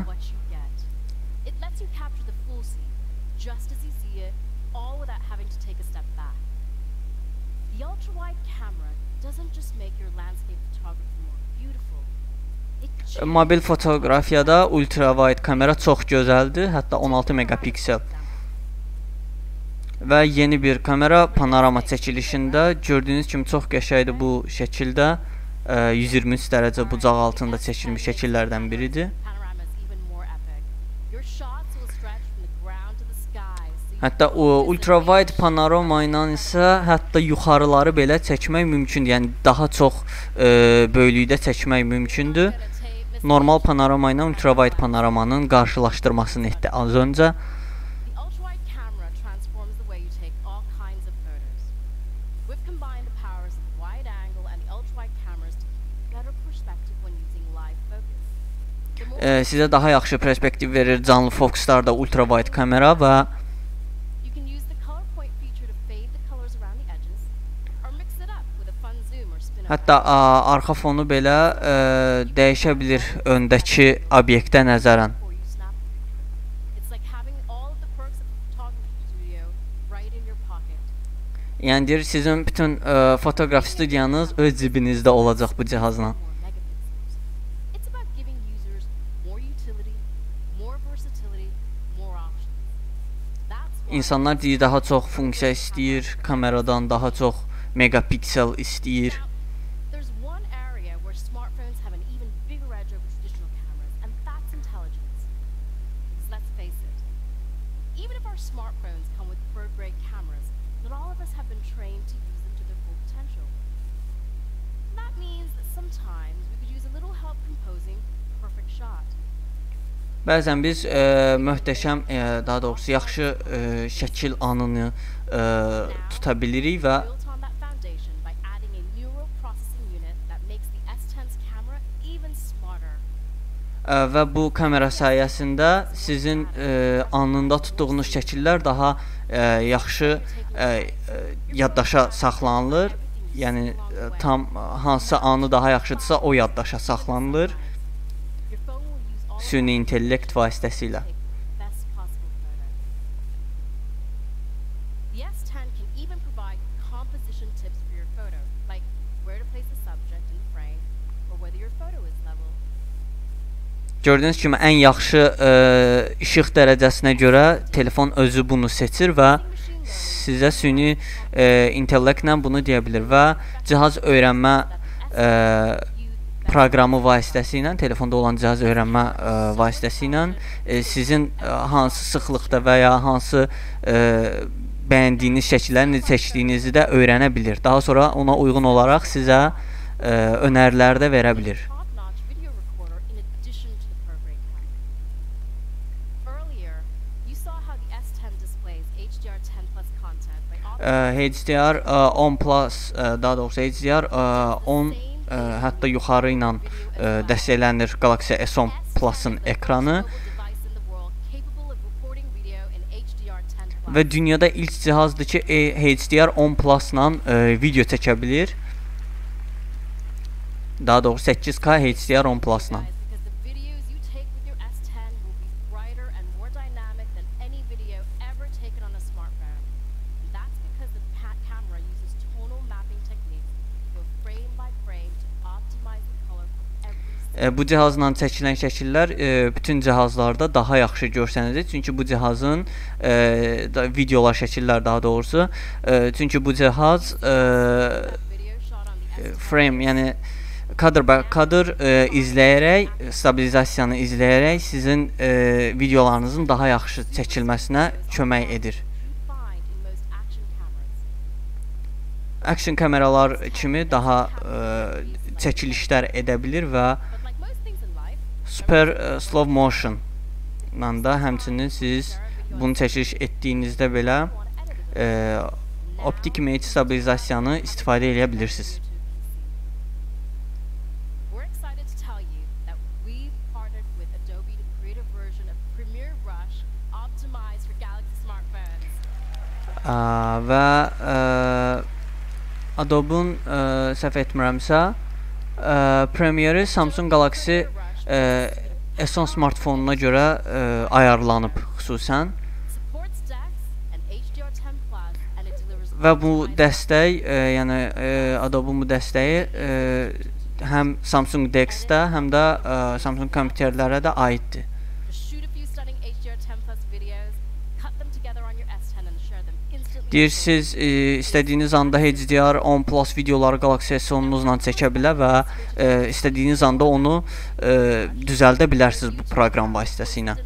A: Mobil fotoqrafiyada ultra wide kamera çox gözəldir, hətta 16 megapiksel. Və yeni bir kamera panorama çəkilişində gördüyünüz kimi çox qəşəngdir bu şəkildə. 123 dərəcə bucaq altında çəkilmiş şəkillərdən biridir. Hətta o ultra wide panorama ilə isə hətta yuxarıları belə çəkmək mümkündür. Yəni daha çox böyüklükdə çəkmək mümkündür. Normal panorama ilə ultra wide panoramanın qarşılaşdırmasını etdi az öncə. sizə daha yaxşı perspektiv verir canlı fokuslarda ultrawide kamera və
D: You can use the color point feature to fade the colors around the edges, or mix it up with a fun zoom or spin.
A: hətta arxa fonu belə dəyişə bilir öndəki obyektə nəzərən.
D: Before you snap the picture. It's like having all of the perks of a photography studio right in your pocket.
A: Yəni deyir sizin bütün fotoqraf studiyanız öz cibinizdə olacaq bu cihazla.
D: More megapixels. It's about giving users more utility, more versatility, more options. That's why
A: İnsanlar deyir daha çox funksiya istəyir, kameradan daha çox megapiksel istəyir.
D: Now, there's one area where smartphones have an even bigger edge over traditional cameras, and that's intelligence. Because let's face it, even if our smartphones come with pro-grade cameras, not all of us have been trained to use them to their full potential. That means that sometimes we could use a little help composing a perfect shot.
A: Bəzən biz möhtəşəm, daha doğrusu yaxşı şəkil anını tuta bilirik və
D: Built on that foundation by adding a neural processing unit that makes the S10's camera even smarter.
A: və bu kamera sayəsində sizin anında tutduğunuz şəkillər daha yaxşı yaddaşa saxlanılır. Yəni tam hansı anı daha yaxşıdırsa o yaddaşa saxlanılır
D: Your phone will use all
A: süni intellekt vasitəsilə.
D: take the best possible photo. The S10 can even provide composition tips for your photo, like where to place the subject in the frame or whether your photo is level.
A: Gördüyünüz kimi ən yaxşı işıq dərəcəsinə görə telefon özü bunu seçir və sizə süni intellektlə bunu deyə bilir və cihaz öyrənmə proqramı vasitəsilə, telefonda olan cihaz öyrənmə vasitəsilə sizin hansı sıxlıqda və ya hansı bəyəndiyiniz şəkilləri necə çəkdiyinizi də öyrənə bilir. Daha sonra ona uyğun olaraq sizə önərilər də verə bilir.
D: Top-notch video recorder in addition to the pro-grade camera. Earlier, you saw how the S10 displays HDR10+ content by
A: HDR10+, daha doğrusu HDR10 hətta yuxarı ilə dəstəklənir Galaxy S10 Plus-ın ekranı və dünyada ilk cihazdır ki HDR10 Plus-la video çəkə bilir. Daha doğrusu 8K HDR10 Plus-la. Bu cihazla çəkilən şəkillər bütün cihazlarda daha yaxşı görsənəcək. Çünki bu cihazın videolar, şəkillər daha doğrusu. Çünki bu cihaz frame, yəni kadr izləyərək, stabilizasiyanı izləyərək sizin videolarınızın daha yaxşı çəkilməsinə kömək edir. Action kameralar kimi daha çəkilişlər edə bilir və super slow motion ilə də həmçinin siz bunu çəkiliş etdiyinizdə belə optik image stabilizasiyanı istifadə edə bilirsiniz. Və Adobe-un səhv etmirəmsə Premiere Samsung Galaxy S10 smartfonuna görə ayarlanıb xüsusən və bu dəstək, yəni Adobe-un bu dəstəyi həm Samsung DeX'də, həm də Samsung kompüterlərə də aiddir. Deyir, siz istədiyiniz anda HDR10 Plus videoları Galaxy S10-unuzla çəkə bilər və istədiyiniz anda onu düzəldə bilərsiniz bu proqram vasitəsilə.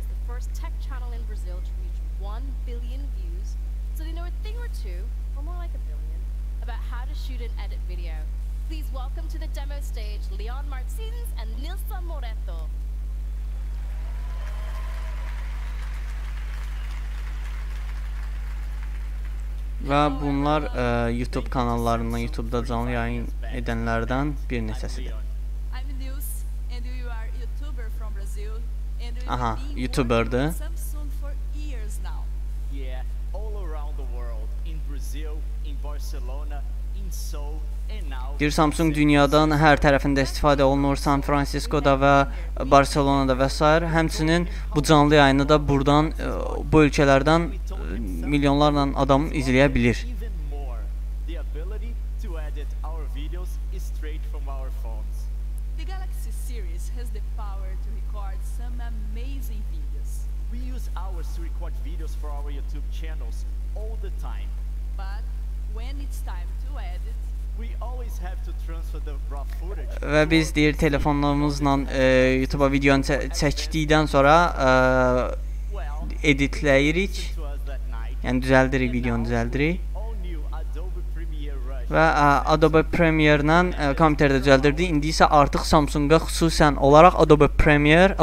A: Və bunlar YouTube kanallarından, YouTube'da canlı yayın edənlərdən bir neçəsidir.
E: Brazil, and we've
A: Aha,
E: been
A: YouTuber'dı.
E: working with Samsung for years now.
F: Yeah, all around the world, in Brazil, in Barcelona, in Seoul, and now.
A: Deyir Samsung dünyadan hər tərəfində istifadə olunur, San Francisco'da və Barcelona'da və s. Həmçinin bu canlı yayını da buradan, bu ölkələrdən milyonlarla adam izləyə bilir.
F: Even more, the ability to edit our videos is straight from our phones.
E: The Galaxy series has the power to record some amazing videos.
F: We use ours to record videos for our YouTube channels all the time.
E: But when it's time to edit,
F: We always have to transfer the raw footage.
A: Və biz deyir telefonlarımızla YouTube'a videonu çəkdikdən sonra
F: Well,
A: editləyirik,
F: to us that night.
A: yəni düzəldirik, videonu düzəldirik.
F: All new Adobe Premiere Rush.
A: Və Adobe Premiere-lə kompüterdə düzəldirdik. İndi isə artıq Samsung-a xüsusən olaraq Adobe Premiere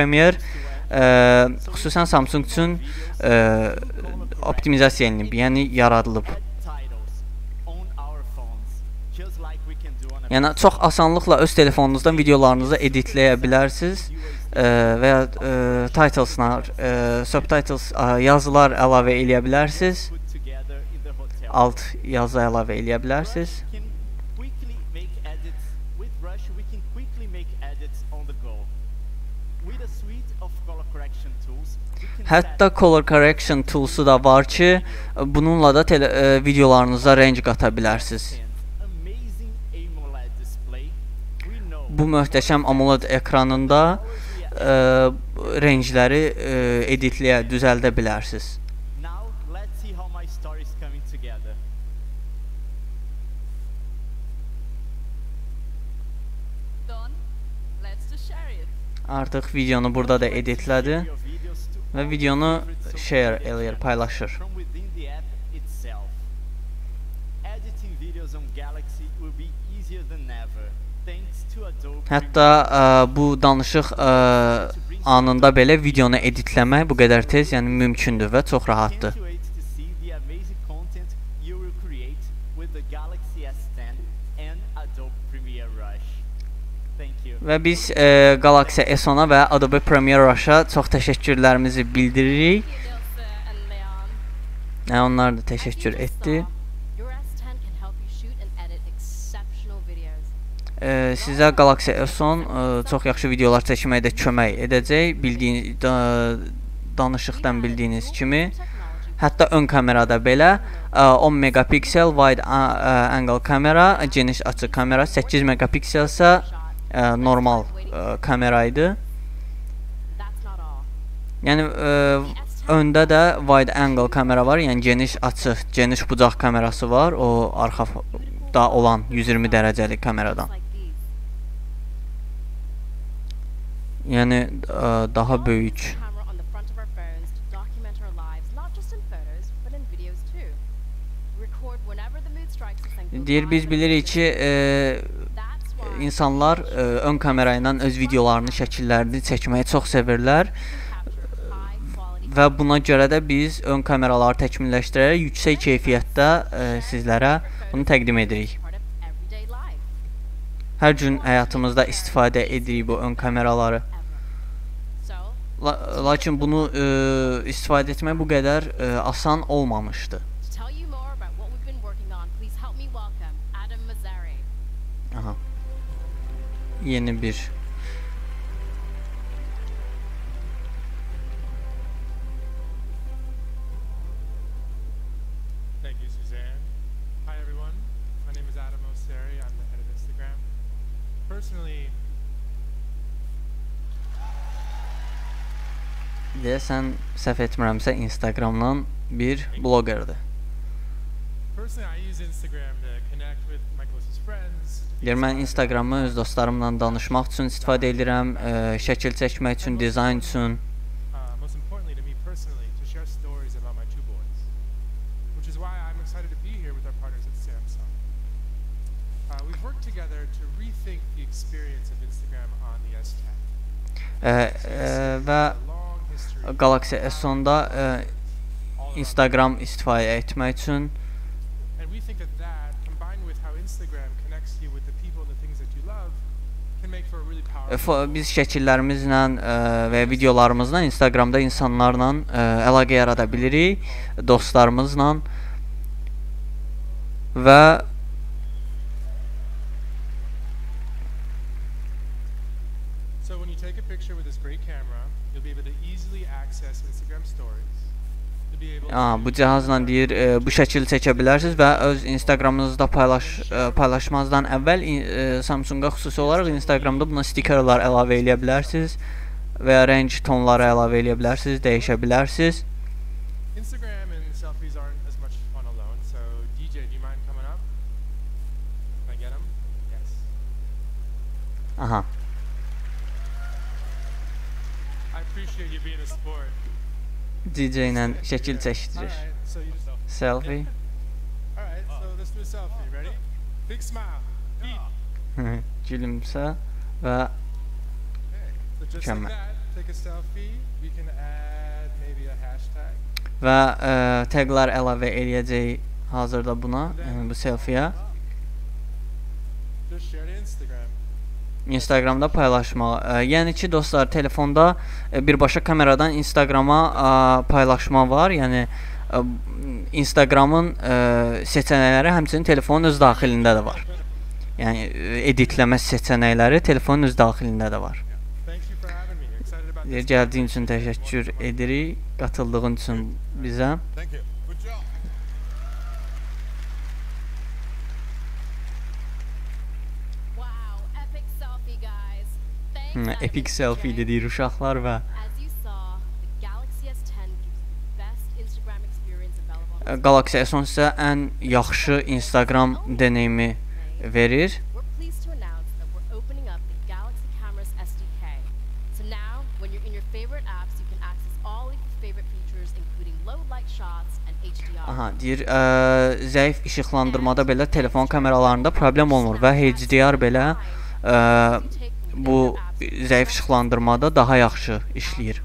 A: xüsusən Samsung üçün optimizasiya edilib, yəni yaradılıb.
F: Add titles on our phones, just like we can do on a
A: Yəni çox asanlıqla öz telefonunuzdan videolarınızı editləyə bilərsiniz və ya titleslar, subtitles yazılar əlavə eləyə bilərsiniz.
F: put together in the hotel.
A: Alt yazı əlavə eləyə bilərsiniz.
F: We can quickly make edits with Rush. We can quickly make edits on the go. With a suite of color correction tools, we can
A: Hətta color correction toolsu da var ki, bununla da videolarınıza rəng qata bilərsiniz.
F: amazing AMOLED display. We know
A: Bu möhtəşəm AMOLED ekranında rəngləri editləyə, düzəldə bilərsiniz.
F: now. Let's see how my story is coming together.
E: done. Let's just share it.
A: Artıq videonu burada da editlədi
F: Your videos to
A: və
F: all
A: videonu
F: favorite social
A: share
F: media
A: eləyir,
F: channels
A: paylaşır.
F: from within the app itself. Editing videos on Galaxy will be easier than ever, thanks to Adobe
A: Hətta bu danışıq anında belə videonu editləmək bu qədər tez, yəni mümkündür və çox rahatdır.
F: Can't wait to see the amazing content you will create with the Galaxy S10 and Adobe Premiere Rush. Thank you.
A: Və biz Galaxy S10-a və Adobe Premiere Rush-a çox təşəkkürlərimizi bildiririk.
D: Ilse and Leon.
A: Onlar da təşəkkür
D: As you just
A: etdi.
D: saw, your S10 can help you shoot and edit exceptional videos.
A: Sizə Galaxy S10 çox yaxşı videolar çəkməkdə kömək edəcək. Danışıqdan bildiyiniz kimi. Hətta ön kamerada belə 10 megapiksel wide angle kamera, geniş açı kamera, 8 megapiksel isə normal kamera idi.
D: That's not all.
A: Yəni öndə də wide angle kamera var, yəni geniş açı, geniş bucaq kamerası var, o arxada olan 120 dərəcəlik kameradan.
D: Like these.
A: Yəni daha böyük.
D: Camera on the front of our phones to document our lives, not just in photos, but in videos too. Record whenever the mood strikes us and go
A: Deyir
D: live
A: biz
D: on
A: bilirik ki,
D: That's why
A: insanlar ön kamera ilə öz videolarını, şəkillərini çəkməyi çox sevirlər
D: capture high quality
A: və buna görə də biz ön kameraları təkmilləşdirərək yüksək keyfiyyətdə sizlərə bunu təqdim edirik.
D: part of everyday life.
A: Hər gün həyatımızda istifadə edirik bu ön kameraları.
D: Ever. So,
A: Lakin bunu istifadə etmək bu qədər asan olmamışdı.
D: to tell you more about what we've been working on, please help me welcome Adam Mazzari.
A: Aha. Yeni bir
B: Thank you, Suzanne. Hi, everyone. My name is Adam Mosseri. I'm the head of Instagram. Personally,
A: deyəsən səhv etmirəmsə Instagramdan bir bloqerdir.
B: personally, I use Instagram to connect with my closest friends.
A: Deyir mən Instagramı öz dostlarımla danışmaq üçün istifadə edirəm, şəkil çəkmək üçün, dizayn üçün.
B: Most importantly to me personally, to share stories about my two boys, which is why I'm excited to be here with our partners at Samsung. We've worked together to rethink the experience of Instagram on the S10.
A: Və
B: A long history.
A: Galaxy S10-da Instagram istifadə etmək üçün
B: And we think that that, combined with how Instagram connects you with the people and the things that you love, can make for a really powerful
A: Biz şəkillərimizlə və videolarımızla Instagramda insanlarla əlaqə yarada bilirik, dostlarımızla və
B: So when you take a picture with this great camera, you'll be able to easily access Instagram stories. You'll be able to
A: bu cihazla deyir bu şəkili çəkə bilərsiniz və öz Instagramınızda paylaşmazdan əvvəl Samsunga xüsusi olaraq Instagramda buna stikerlər əlavə edə bilərsiniz və ya rəng tonları əlavə edə bilərsiniz, dəyişə bilərsiniz.
B: Instagram and selfies aren't as much fun alone. So DJ, do you mind coming up? Can I get him? Yes.
A: Aha.
B: I appreciate you being a sport.
A: DJ ilə şəkil çəkdirir.
B: Alright, so you just
A: Selfie.
B: Alright, so let's do a selfie. Ready? Big smile. Beat.
A: Gülümsə və
B: So just like
A: Mükemmel.
B: that, take a selfie. We can add maybe a hashtag.
A: və taglar əlavə eləyəcək hazırda buna, yəni bu selfieyə.
B: Just share to Instagram.
A: Instagramda paylaşmaq. Yəni ki, dostlar, telefonda birbaşa kameradan Instagrama paylaşma var. Yəni Instagramın seçənəkləri həmçinin telefonun öz daxilində də var. Yəni editləmə seçənəkləri telefonun öz daxilində də var.
B: Thank you for having me. Excited about this.
A: Gəldiyin üçün təşəkkür edirik, qatıldığın üçün bizə.
C: Thank you. Good job.
D: Wow, epic selfie, guys. Thanks, Adam
A: Epic
D: and
A: selfie
D: DJ.
A: dedik uşaqlar və
D: As you saw, the Galaxy S10 gives the best Instagram experience available on
A: Galaxy S10 sizə ən yaxşı Instagram deneyimi verir.
D: We're pleased to announce that we're opening up the Galaxy Cameras SDK. So now, when you're in your favorite apps, you can access all of your favorite features, including low light shots and HDR.
A: Aha, deyir, zəif işıqlandırmada belə telefon kameralarında problem olmur və HDR belə bu zəif işıqlandırmada daha yaxşı işləyir.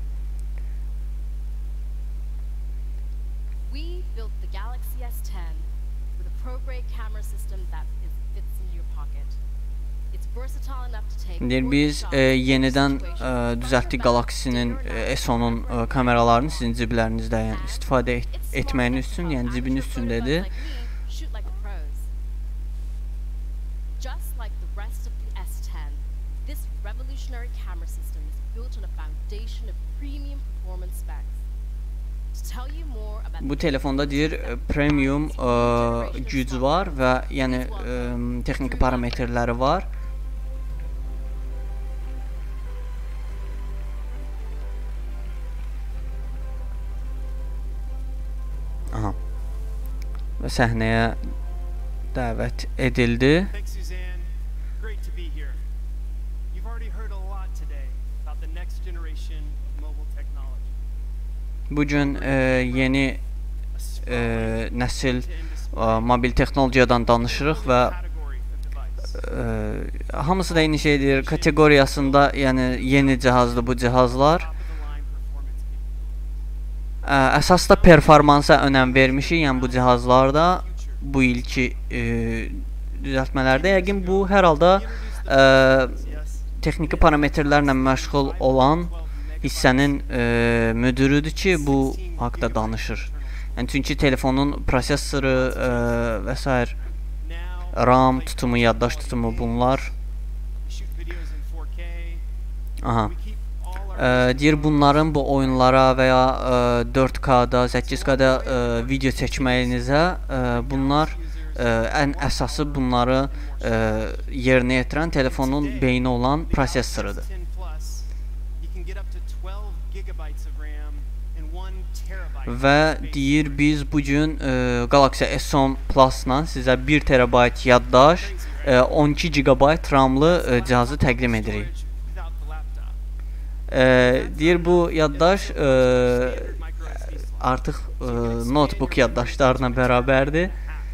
D: We built the Galaxy S10 with a pro-grade camera system that fits into your pocket. It's versatile enough to take
A: Deyir, biz yenidən düzəltdik Galaxy-nin S10-un kameralarını sizin ciblərinizdə yəni istifadə etməyiniz üçün, yəni cibin üstündədir.
D: Shoot like the pros. Just like the rest of the S10, this revolutionary camera system is built on a foundation of premium performance specs. To tell you more about
A: Bu telefonda deyir premium güc var və yəni texniki parametrləri var. Aha. Və səhnəyə dəvət edildi.
G: Thanks, Suzanne. Great to be here. You've already heard a lot today about the next generation of mobile technology.
A: Bu gün yeni nəsil mobil texnologiyadan danışırıq və
G: Category of device.
A: hamısı da eyni şeydir. Kateqoriyasında, yəni yeni cihazdır bu cihazlar.
G: Top of the line performance capability.
A: Əsasda performansa önəm vermişik, yəni bu cihazlarda, bu ilki düzəltmələrdə. Yəqin bu hər halda
G: Yes.
A: texniki parametrlərlə məşğul olan hissənin müdürüdür ki, bu haqda danışır. Yəni çünki telefonun prosesoru və s.
G: Now,
A: RAM tutumu, yaddaş tutumu bunlar.
G: we shoot videos in 4K.
A: Aha.
G: We keep all our
A: Deyir bunların bu oyunlara və ya 4K-da, 8K-da video çəkməyinizə bunlar ən əsası bunları yerinə yetirən telefonun beyni olan prosesorudur.
G: S10 Plus, you can get up to 12 gigabytes of RAM and 1 terabyte.
A: Və deyir biz bugün Galaxy S10 Plus-la sizə 1 terabayt yaddaş, 12 GB RAM-lı cihazı təqdim edirik.
G: Without the laptop.
A: Deyir bu yaddaş
G: Micro SD slot.
A: artıq notebook yaddaşlarına bərabərdir.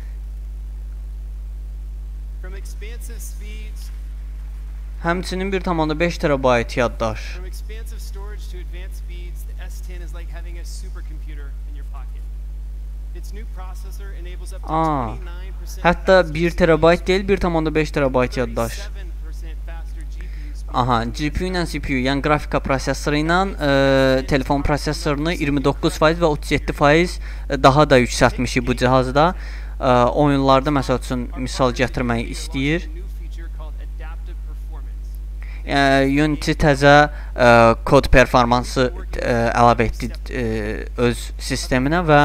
G: From expansive speeds,
A: Həmçinin 1.5 terabayt yaddaş.
G: from expansive storage to advanced speeds, the S10 is like having a supercomputer in your pocket. Its new processor enables up to
A: Aa,
G: 29%
A: Hətta
G: faster
A: 1 terabayt deyil, 1.5 terabayt yaddaş.
G: 27% faster GPU
A: Aha, GPU ilə CPU, yəni qrafika prosesoru ilə telefon prosesorunu 29% və 37% daha da yüksəltmişik bu cihazda. Oyunlarda məsəl üçün misal gətirmək istəyir. Unity təzə kod performansı əlavə etdi öz sisteminə və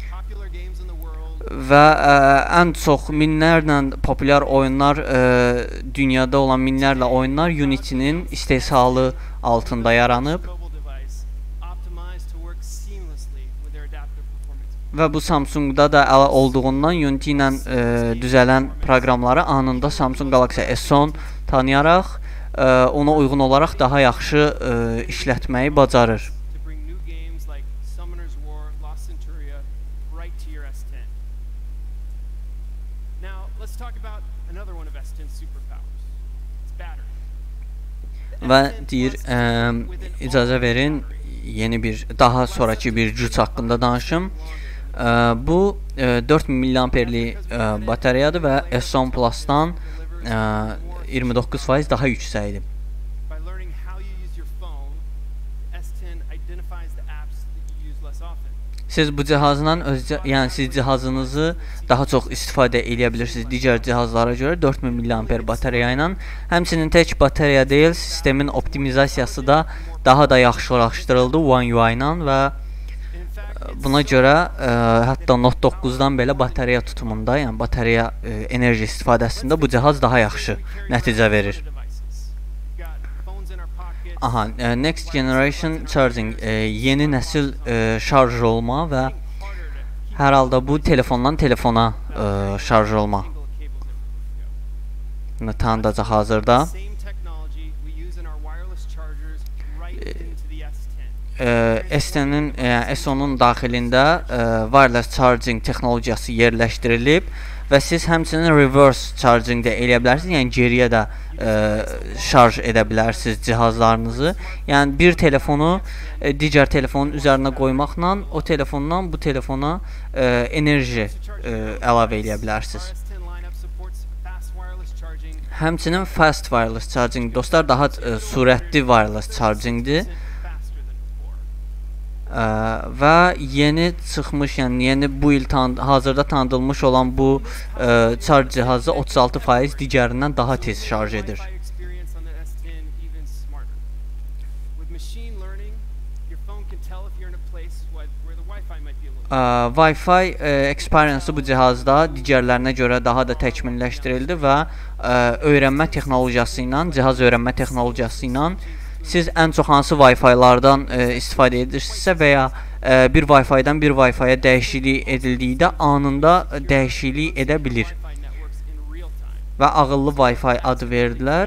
A: ən çox minlərlə populyar oyunlar, dünyada olan minlərlə oyunlar Unity-nin istehsalı altında yaranıb. Və bu Samsungda da olduğundan Unity ilə düzələn proqramları anında Samsung Galaxy S10 tanıyaraq ona uyğun olaraq daha yaxşı işlətməyi bacarır. Və deyir, icazə verin, yeni bir, daha sonraki bir güc haqqında danışım. Bu 4000 mAh-lik batareyadır və S10 Plus-dan 29% daha yüksəkdir. Siz bu cihazla yəni siz cihazınızı daha çox istifadə edə bilirsiniz digər cihazlara görə 4000 mAh batareya ilə. Həmçinin tək batareya deyil, sistemin optimizasiyası da daha da yaxşılaşdırıldı One UI ilə və buna görə hətta Note 9-dan belə batareya tutumunda, yəni batareya enerji istifadəsində bu cihaz daha yaxşı nəticə verir. Aha, Next Generation Charging, yeni nəsil şarj olma və hər halda bu telefondan telefona şarj olma tanıdacaq hazırda. S10-nin, S10-un daxilində wireless charging texnologiyası yerləşdirilib və siz həmçinin reverse charging də eləyə bilərsiniz, yəni geriyə də şarj edə bilərsiniz cihazlarınızı. Yəni bir telefonu digər telefonun üzərinə qoymaqla o telefondan bu telefona enerji əlavə edə bilərsiniz. Həmçinin fast wireless charging dostlar daha sürətli wireless chargingdir. Və yeni çıxmış, yəni yeni bu il hazırda tanıdılmış olan bu charge cihazı 36% digərindən daha tez şarj edir. Wi-Fi experience-ı bu cihazda digərlərinə görə daha da təkmilləşdirildi və öyrənmə texnologiyası ilə, cihaz öyrənmə texnologiyası ilə siz ən çox hansı Wi-Fi-lardan istifadə edirsinizsə və ya bir Wi-Fi-dan bir Wi-Fi-yə dəyişiklik edildikdə anında dəyişiklik edə bilir. Və ağıllı Wi-Fi adı verdilər.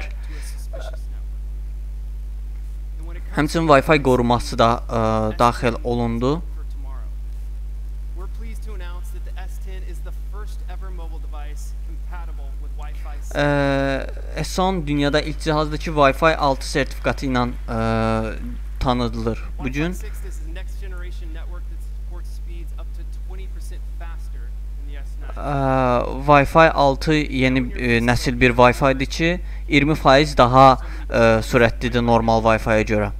A: Həmçinin Wi-Fi qoruması da daxil olundu. S10 dünyada ilk cihazdır ki Wi-Fi 6 sertifikatı ilə tanıdılır bugün. Wi-Fi 6 yeni nəsil bir Wi-Fi'dir ki 20% daha sürətlidir normal Wi-Fi'yə görə.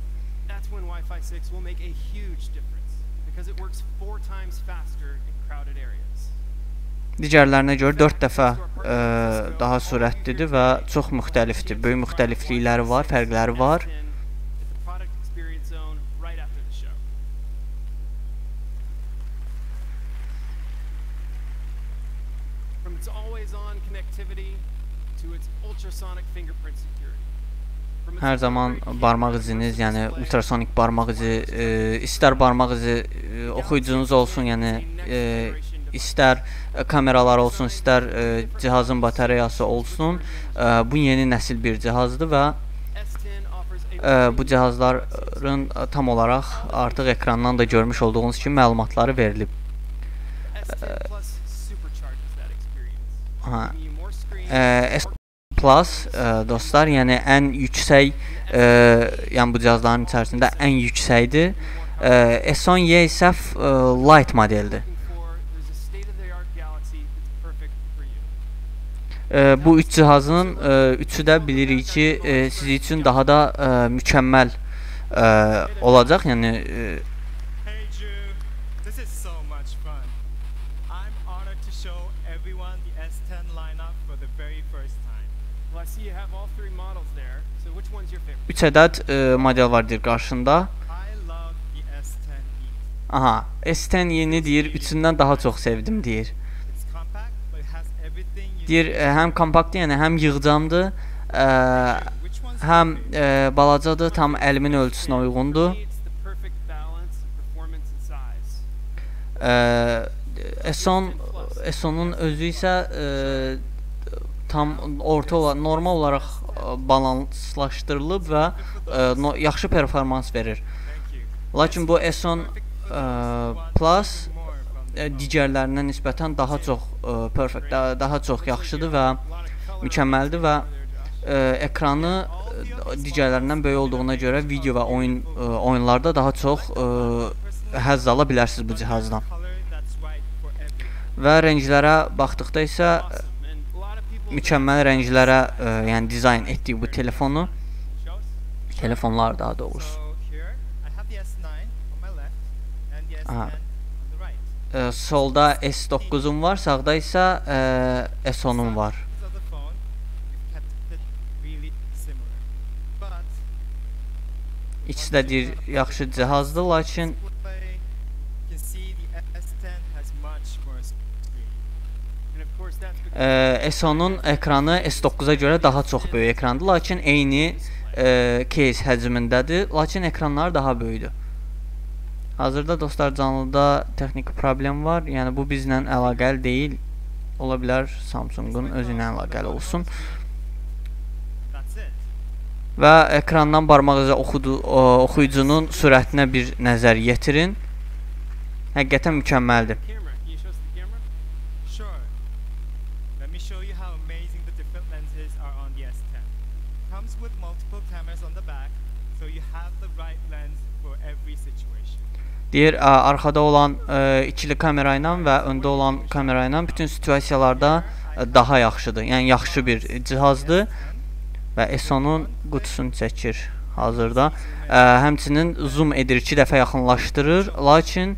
A: Digərlərinə görə 4 dəfə daha sürətlidir və çox müxtəlifdir. Böyük müxtəliflikləri var, fərqləri var. Hər zaman barmaq iziniz, yəni ultrasonik barmaq izi, istər barmaq izi oxuyucunuz olsun, yəni istər kameralar olsun, istər cihazın batareyası olsun, bu yeni nəsil bir cihazdır və bu cihazların tam olaraq artıq ekrandan da görmüş olduğunuz kimi məlumatları verilib. S Plus dostlar, yəni ən yüksək, yəni bu cihazların içərisində ən yüksəkdir. S10Y isə Lite modeldir. Bu üç cihazın üçü də bilirik ki, sizin üçün daha da mükəmməl olacaq. Yəni
F: Hey Drew, this is so much fun. I'm honored to show everyone the S10 lineup for the very first time.
G: Well, I see you have all three models there. So which one's your favorite?
A: 3 ədəd model var deyir qarşında.
F: I love the S10e.
A: Aha, S10 yeni deyir, üçündən daha çox sevdim deyir.
F: It's compact, but it has everything you
A: Deyir, həm kompaktdır, yəni həm yığcamdır,
F: Which one's
A: həm balacadır, tam əlimin ölçüsünə uyğundur.
G: It's the perfect balance of performance and size.
A: S10'un özü isə tam orta olaraq, normal olaraq balanslaşdırılıb və yaxşı performans verir.
F: Thank you.
A: Lakin bu S10 Plus
F: More from
A: digərlərinə nisbətən daha çox perfect, daha çox yaxşıdır və mükəmməldir və ekranı digərlərindən böyük olduğuna görə video və oyunlarda daha çox həzz ala bilərsiniz bu cihazdan.
F: color that's right for everyone.
A: Və rənglərə baxdıqda isə
G: Awesome. And a lot of people
A: mükəmməl rənglərə yəni dizayn etdik bu telefonu.
F: Shows?
A: Telefonlar daha doğrusu.
F: So here, I have the S9 on my left and the S10 on the right.
A: Solda S9'um var, sağda isə S10'um var.
F: Size of the phone, we've kept it really similar. But
A: İkisi də deyir yaxşı cihazdır, lakin
F: display, you can see the S10 has much more screen.
G: And of course that's because
A: S10'un ekranı S9'a görə daha çox böyük ekrandır, lakin eyni case həcmindədir, lakin ekranları daha böyükdür. Hazırda dostlar canlıda texniki problem var, yəni bu bizlə əlaqəli deyil. Ola bilər Samsung'un özü ilə əlaqəli olsun.
F: That's it.
A: Və ekrandan barmaq izi oxuyucunun sürətinə bir nəzər yetirin. Həqiqətən mükəmməldir.
G: camera. Can you show us the camera?
F: Sure. Let me show you how amazing the different lenses are on the S10. Comes with multiple cameras on the back, so you have the right lens for every situation.
A: Deyir, arxada olan ikili kamera ilə və öndə olan kamera ilə bütün situasiyalarda daha yaxşıdır. Yəni yaxşı bir cihazdır və S10'un qutusunu çəkir hazırda. Həmçinin zoom edir, 2 dəfə yaxınlaşdırır, lakin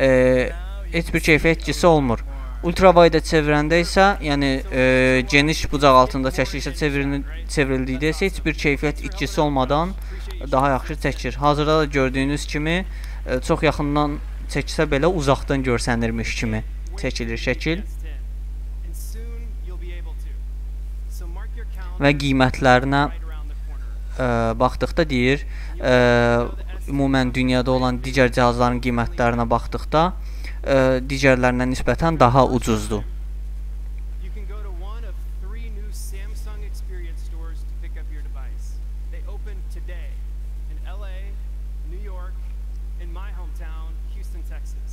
A: heç bir keyfiyyət etkisi olmur. Ultravide çevirəndə isə, yəni geniş bucaq altında çəkilişə çevrildikdə isə heç bir keyfiyyət etkisi olmadan daha yaxşı çəkir. Hazırda da gördüyünüz kimi çox yaxından çəksə belə uzaqdan görsənirmiş kimi çəkilir şəkil
G: S10. And soon you'll be able to. So mark your calendar
A: və qiymətlərinə
G: right around the corner.
A: baxdıqda deyir, ümumən dünyada olan digər cihazların qiymətlərinə baxdıqda digərlərinə nisbətən daha ucuzdur.
G: You can go to one of 3 new Samsung Experience stores to pick up your device. They open today in LA, New York, in my hometown, Houston, Texas.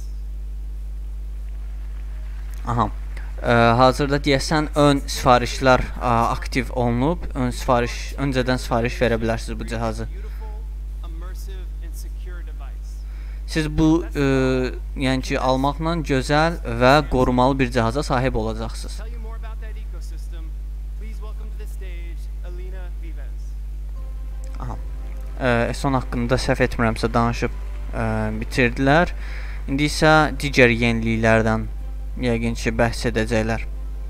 A: Aha. Hazırda deyəsən ön sifarişlər aktiv olunub, öncədən sifariş verə bilərsiniz bu cihazı.
G: Beautiful, immersive, and secure device.
A: Siz bu yəni ki almaqla gözəl və qorumalı bir cihaza sahib olacaqsınız.
G: Tell you more about that ecosystem. Please welcome to the stage Alina Vives.
A: Aha. S10 haqqında səhv etmirəmsə danışıb bitirdilər. İndi isə digər yeniliklərdən yəqin ki bəhs edəcəklər.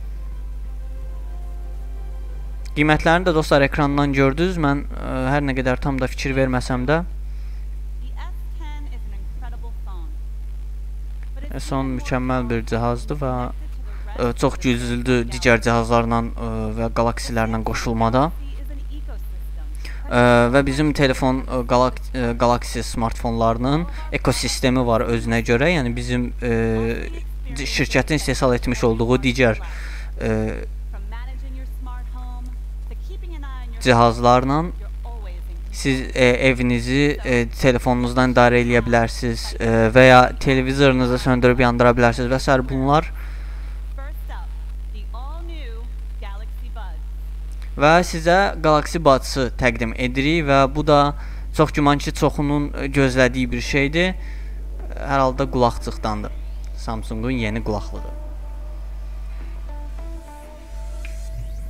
A: Qiymətlərini də dostlar ekrandan gördünüz. Mən hər nə qədər tam da fikir verməsəm də
H: The S10 is an incredible phone. But it's
A: S10 mükəmməl bir cihazdır və
H: connected to the rest
A: çox güclüdür digər cihazlarla və Galaxy-lərlə qoşulmada.
H: is an ecosystem.
A: Və bizim telefon Galaxy smartfonlarının ekosistemi var özünə görə. Yəni bizim şirkətin istehsal etmiş olduğu digər
H: From managing your smart home to keeping an eye on your
A: cihazlarla
H: you're always in
A: siz evinizi telefonunuzdan idarə edə bilərsiniz və ya televizorunuzu söndürüb yandıra bilərsiniz və s. bunlar.
H: First up, the all-new Galaxy Buds.
A: Və sizə Galaxy Buds-ı təqdim edirik və bu da çox güman ki çoxunun gözlədiyi bir şeydir. Hər halda qulaqçıqdandır. Samsung'un yeni qulaqlığı.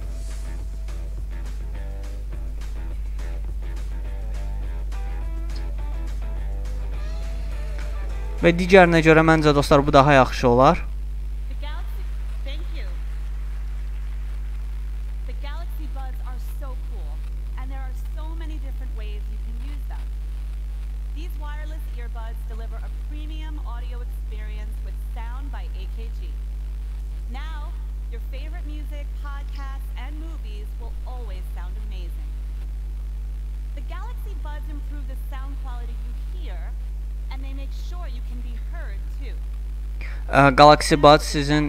A: Və digərinə görə məncə dostlar bu daha yaxşı olar.
H: The Galaxy, thank you. The Galaxy Buds are so cool, and there are so many different ways you can use them. These wireless earbuds deliver a premium audio experience with sound by AKG. Now, your favorite music, podcasts, and movies will always sound amazing. The Galaxy Buds improve the sound quality you hear, and they make sure you can be heard too.
A: Galaxy Buds sizin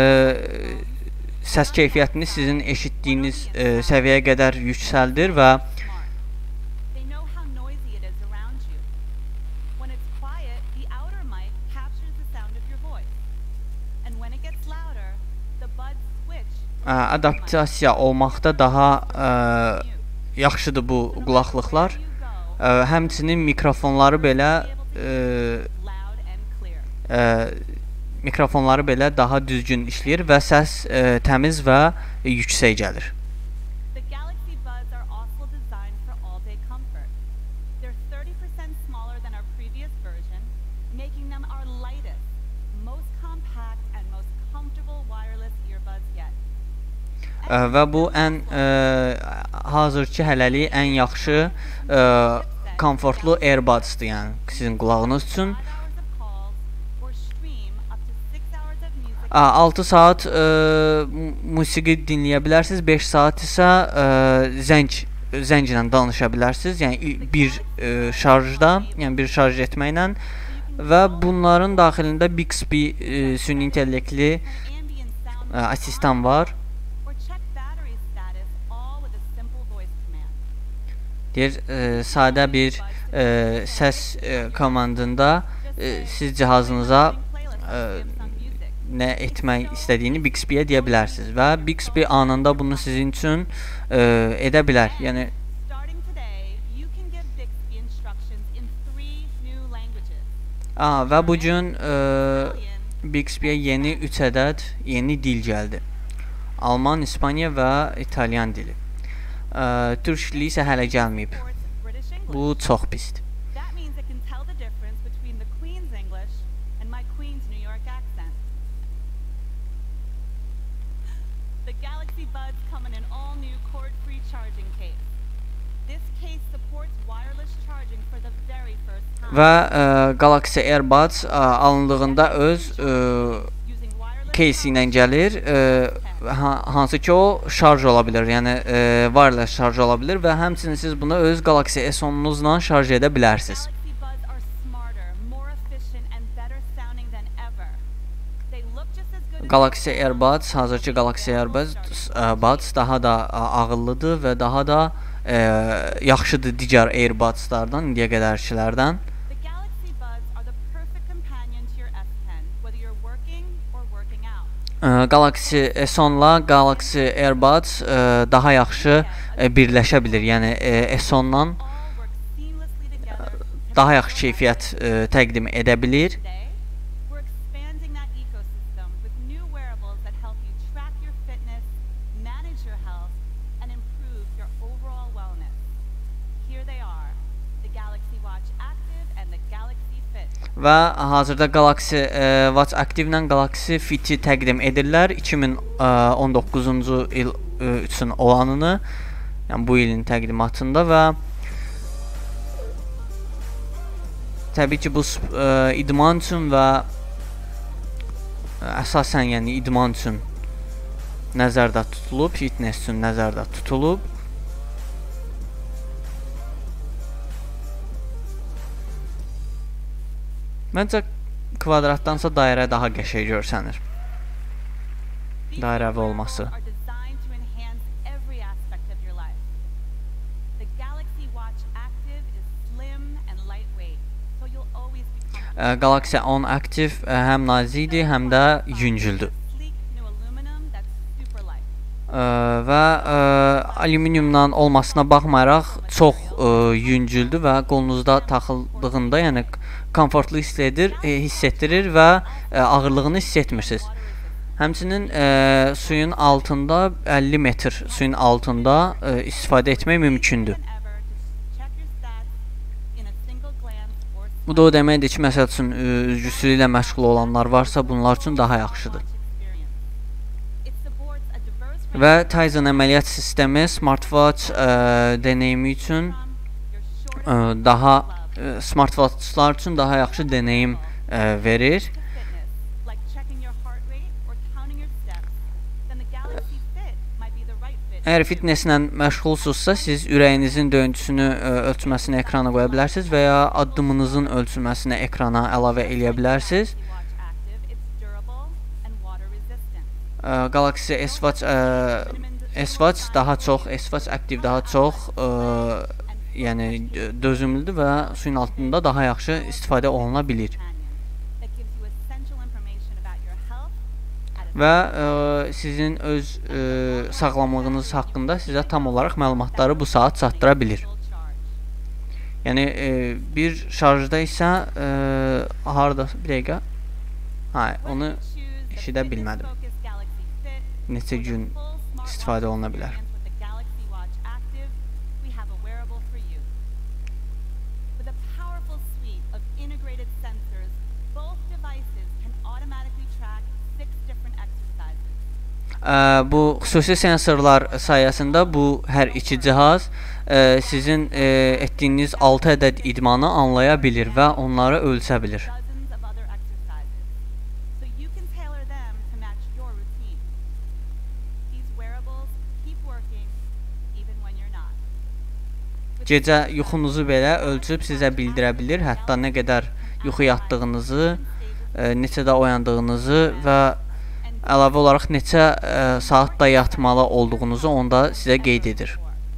A: səs keyfiyyətini sizin eşitdiyiniz səviyyəyə qədər yüksəldir və
H: They know how noisy it is around you. When it's quiet, the outer mic captures the sound of your voice. And when it gets louder, the buds switch.
A: adaptasiya olmaqda daha yaxşıdır bu qulaqlıqlar. Həmçinin mikrofonları belə
H: Loud and clear.
A: mikrofonları belə daha düzgün işləyir və səs təmiz və yüksək gəlir.
H: The Galaxy Buds are also designed for all-day comfort. They're 30% smaller than our previous version, making them our lightest, most compact, and most comfortable wireless earbuds yet.
A: Və bu ən hazırki hələlik ən yaxşı komfortlu AirPods-dır, yəni sizin qulağınız üçün.
H: 5 hours of calls or stream up to 6 hours of music.
A: 6 saat musiqi dinləyə bilərsiniz, 5 saat isə zənglə danışa bilərsiniz. Yəni bir şarjda, yəni bir şarj etməklə və bunların daxilində Bixby süni intellektli
H: Ambient sound
A: asistan var.
H: or check battery status all with a simple voice command.
A: Deyir, sadə bir səs komandında siz cihazınıza nə etmək istədiyini Bixby-yə deyə bilərsiniz və Bixby anında bunu sizin üçün edə bilər. Yəni
H: Starting today, you can give Bixby instructions in 3 new languages.
A: və bu gün Bixby-yə yeni 3 ədəd yeni dil gəldi. Alman, İspaniya və İtalyan dili. Türk dili isə hələ gəlməyib.
H: Supports British English.
A: Bu çox pisdir.
H: That means it can tell the difference between the Queen's English and my Queen's New York accent. The Galaxy Buds come in an all-new cord-free charging case. This case supports wireless charging for the very first time.
A: Və Galaxy AirPods alındığında öz
H: Using wireless
A: case ilə gəlir, hansı ki o şarj ola bilər, yəni wireless şarj ola bilər və həmçinin siz bunu öz Galaxy S10-unuzla şarj edə bilərsiniz.
H: Galaxy Buds are smarter, more efficient, and better sounding than ever. They look just as good as
A: Galaxy AirPods, hazırki Galaxy AirPods daha da ağıllıdır və daha da yaxşıdır digər AirPods-lardan, indiyə qədərkilərdən.
H: The Galaxy Buds are the perfect companion to your S10, whether you're working or working out.
A: Galaxy S10-la Galaxy AirPods daha yaxşı birləşə bilir. Yəni S10-dan
H: All work seamlessly together.
A: daha yaxşı keyfiyyət təqdim edə bilir.
H: Today, we're expanding that ecosystem with new wearables that help you track your fitness, manage your health, and improve your overall wellness. Here they are, the Galaxy Watch Active and the Galaxy Fit.
A: Və hazırda Galaxy Watch Active-lə Galaxy Fit-i təqdim edirlər 2019-cu il üçün olanını, yəni bu ilin təqdimatında və təbii ki bu idman üçün və əsasən yəni idman üçün nəzərdə tutulub, fitness üçün nəzərdə tutulub. Məncə kvadratdansa dairə daha qəşəng görsənir.
H: These
A: Dairəvi
H: new
A: olması.
H: wearables are designed to enhance every aspect of your life. The Galaxy Watch Active is slim and lightweight, so you'll always be comfortable.
A: Galaxy On Active həm nazikdir, həm də yüngüldür.
H: Sleek new aluminum that's super light.
A: Və alüminiumdan olmasına baxmayaraq çox yüngüldür və qolunuzda taxıldığında, yəni komfortlu hiss etdirir və ağırlığını hiss etmirsiniz. Həmçinin suyun altında 50 metr suyun altında istifadə etmək mümkündür.
H: Than ever to check your stats in a single glance or
A: Bu da o deməkdir ki, məsəl üçün üzgüçülük ilə məşğul olanlar varsa, bunlar üçün daha yaxşıdır. Və Tizen əməliyyat sistemi smartwatch deneyimi üçün smartwatchlar üçün daha yaxşı deneyim verir. Əgər fitnesslə məşğulsuzsa, siz ürəyinizin döyüntüsünü ölçməsini ekrana qoya bilərsiniz və ya addımınızın ölçülməsini ekrana əlavə eləyə bilərsiniz. Galaxy S-Watch daha çox, S-Watch Active daha çox yəni dözümlüdür və suyun altında daha yaxşı istifadə oluna bilir. Və sizin öz sağlamlığınız haqqında sizə tam olaraq məlumatları bu saat çatdıra bilir. Yəni bir şarjda isə harda bir dəqiqə. Onu eşidə bilmədim. Neçə gün istifadə oluna bilər. Bu xüsusi sensorlar sayəsində bu hər iki cihaz sizin etdiyiniz 6 ədəd idmanı anlaya bilir və onları ölçə bilir. Gecə yuxunuzu belə ölçüb sizə bildirə bilir, hətta nə qədər yuxu yatdığınızı, neçədə oyandığınızı və əlavə olaraq neçə saatda yatmalı olduğunuzu onda sizə qeyd edir.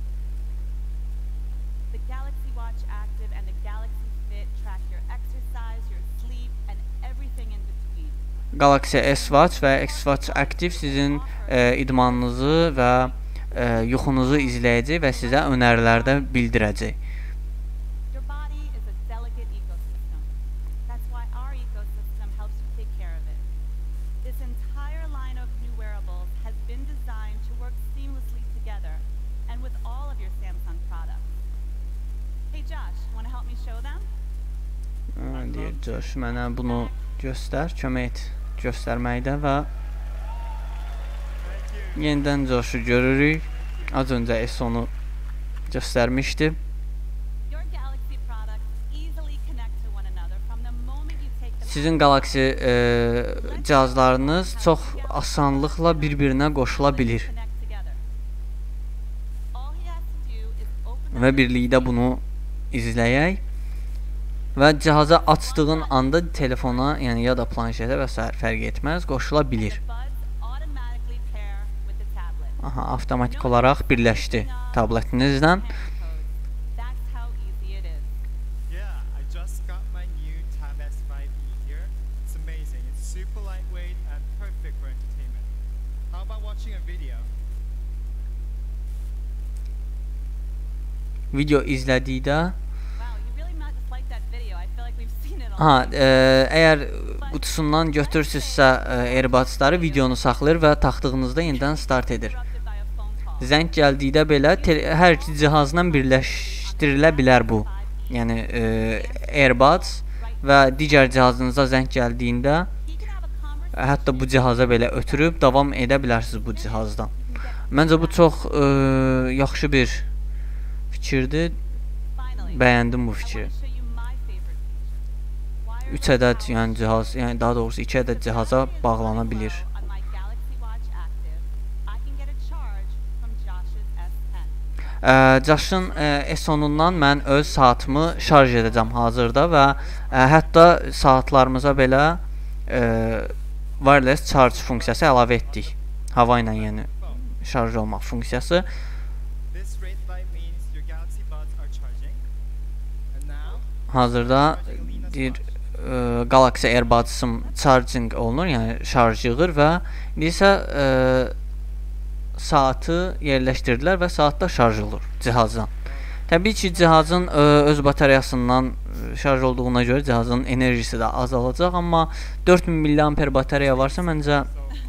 A: Galaxy S-Watch və S-Watch Active sizin idmanınızı və yuxunuzu izləyəcək və sizə önərilərdə bildirəcək. Deyir Josh, mənə bunu göstər, kömək et göstərməkdə və yenidən Josh'u görürük. Az öncə S-onu göstərmişdi. Sizin Galaxy cihazlarınız çox asanlıqla bir-birinə qoşula bilir. Və birlikdə bunu izləyək. Və cihaza açdığın anda telefona, yəni ya da planşetə və s. fərq etməz, qoşula bilir. Aha, avtomatik olaraq birləşdi tabletinizlə. Video izlədikdə əgər qutusundan götürürsünüzsə AirPods'ları videonu saxlayır və taxdığınızda yenidən start edir. Zəng gəldikdə belə hər iki cihazla birləşdirilə bilər bu. Yəni AirPods və digər cihazınıza zəng gəldiyində hətta bu cihaza belə ötürüb davam edə bilərsiniz bu cihazdan. Məncə bu çox yaxşı bir fikirdir. Bəyəndim bu fikri. 3 ədəd yəni cihaz, yəni daha doğrusu 2 ədəd cihaza bağlana bilir. Josh'un S-10-undan mən öz saatımı şarj edəcəm hazırda və hətta saatlarımıza belə wireless charge funksiyası əlavə etdik. Hava ilə yəni şarj olmaq funksiyası. Hazırda deyir Galaxy AirPods'ım charging olunur, yəni şarj yığır və indi isə saatı yerləşdirdilər və saatda şarj olur cihazdan. Təbii ki, cihazın öz batareyasından şarj olduğuna görə cihazın enerjisi də azalacaq, amma 4000 mAh batareya varsa məncə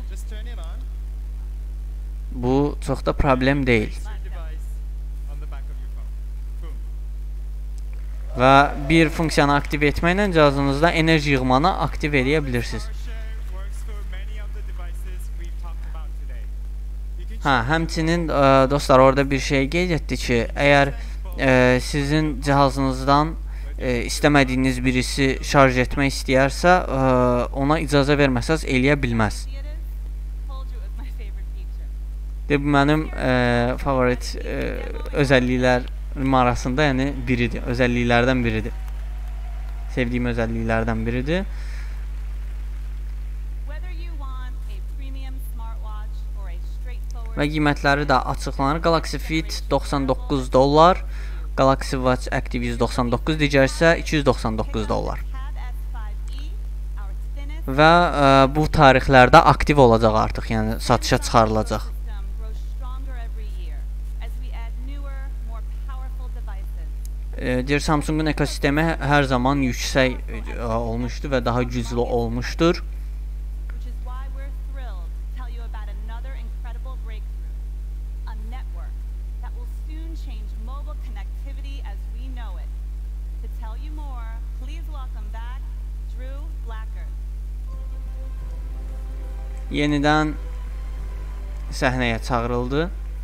A: bu çox da problem deyil. və bir funksiyanı aktiv etməklə cihazınızda enerji yığmanı aktiv edə bilirsiniz. Həmçinin dostlar orada bir şey qeyd etdi ki, əgər sizin cihazınızdan istəmədiyiniz birisi şarj etmək istəyərsə, ona icazə verməsəz eləyə bilməz. Bu mənim favorit özəlliklərim arasında, yəni biridir, özəlliklərdən biridir. Sevdiyim özəlliklərdən biridir. Və qiymətləri də açıqlanır. Galaxy Fit $99, Galaxy Watch Active 199, digər isə $299. Və bu tarixlərdə aktiv olacaq artıq, yəni satışa çıxarılacaq. Deyir, Samsungun ekosistemi hər zaman yüksək olmuşdur və daha güclü olmuşdur. Yenidən səhnəyə çağırıldı.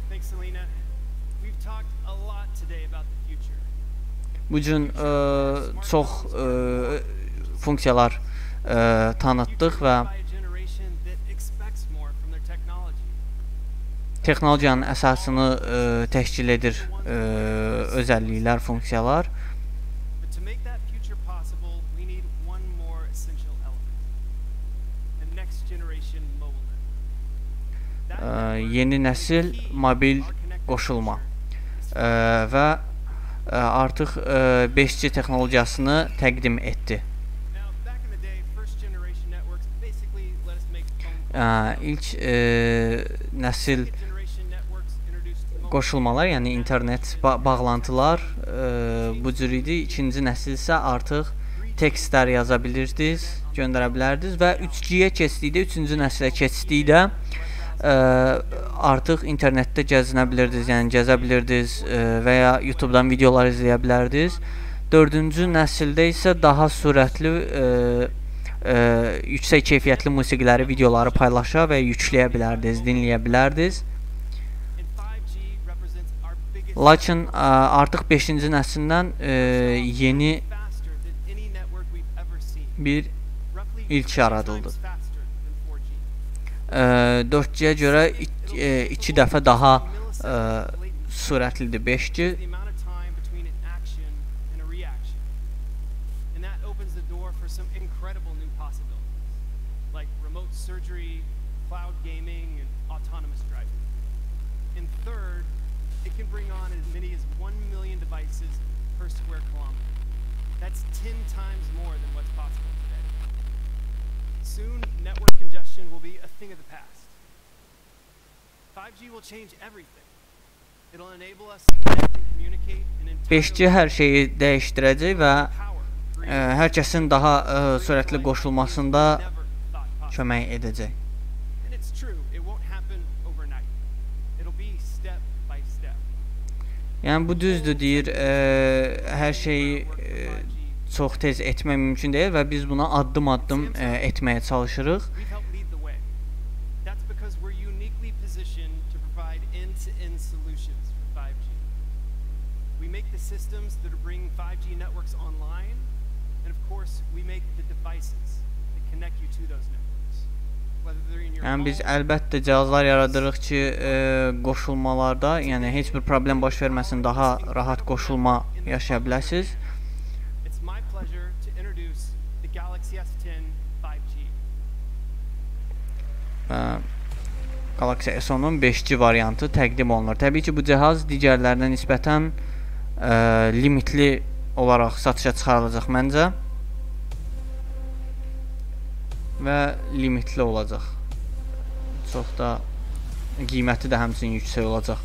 A: Bu gün çox funksiyalar tanıtdıq və texnologiyanın əsasını təşkil edir özəlliklər, funksiyalar. Yeni nəsil mobil qoşulma və artıq 5G texnologiyasını təqdim etdi. İlk nəsil qoşulmalar, yəni internet bağlantılar bu cür idi. İkinci nəsil isə artıq tekstlər yaza bilirdiniz, göndərə bilərdiniz və 3G-yə keçdikdə, üçüncü nəsilə keçdikdə artıq internetdə gəzinə bilirdiniz, yəni gəzə bilirdiniz və ya YouTube-dan videolar izləyə bilərdiniz. Dördüncü nəsildə isə daha sürətli, yüksək keyfiyyətli musiqiləri, videoları paylaşa və yükləyə bilərdiniz, dinləyə bilərdiniz. Lakin artıq 5-ci nəsildən yeni bir ilk yaradıldı. 4G-yə görə 2 dəfə daha sürətlidir 5G.
G: Soon, network congestion will be a thing of the past. 5G will change everything. It'll enable us to connect and communicate in
A: 5G hər şeyi dəyişdirəcək və hər kəsin daha sürətli qoşulmasında kömək edəcək. Yəni bu düzdür, deyir, hər şeyi çox tez etmək mümkün deyil və biz buna addım-addım etməyə çalışırıq. Yəni biz əlbəttə cihazlar yaradırıq ki, qoşulmalarda, yəni heç bir problem baş verməsin, daha rahat qoşulma yaşaya biləsiniz. Galaxy S10-un 5G variantı təqdim olunur. Təbii ki, bu cihaz digərlərinə nisbətən limitli olaraq satışa çıxarılacaq məncə və limitli olacaq. Çox da qiyməti də həmçinin yüksək olacaq.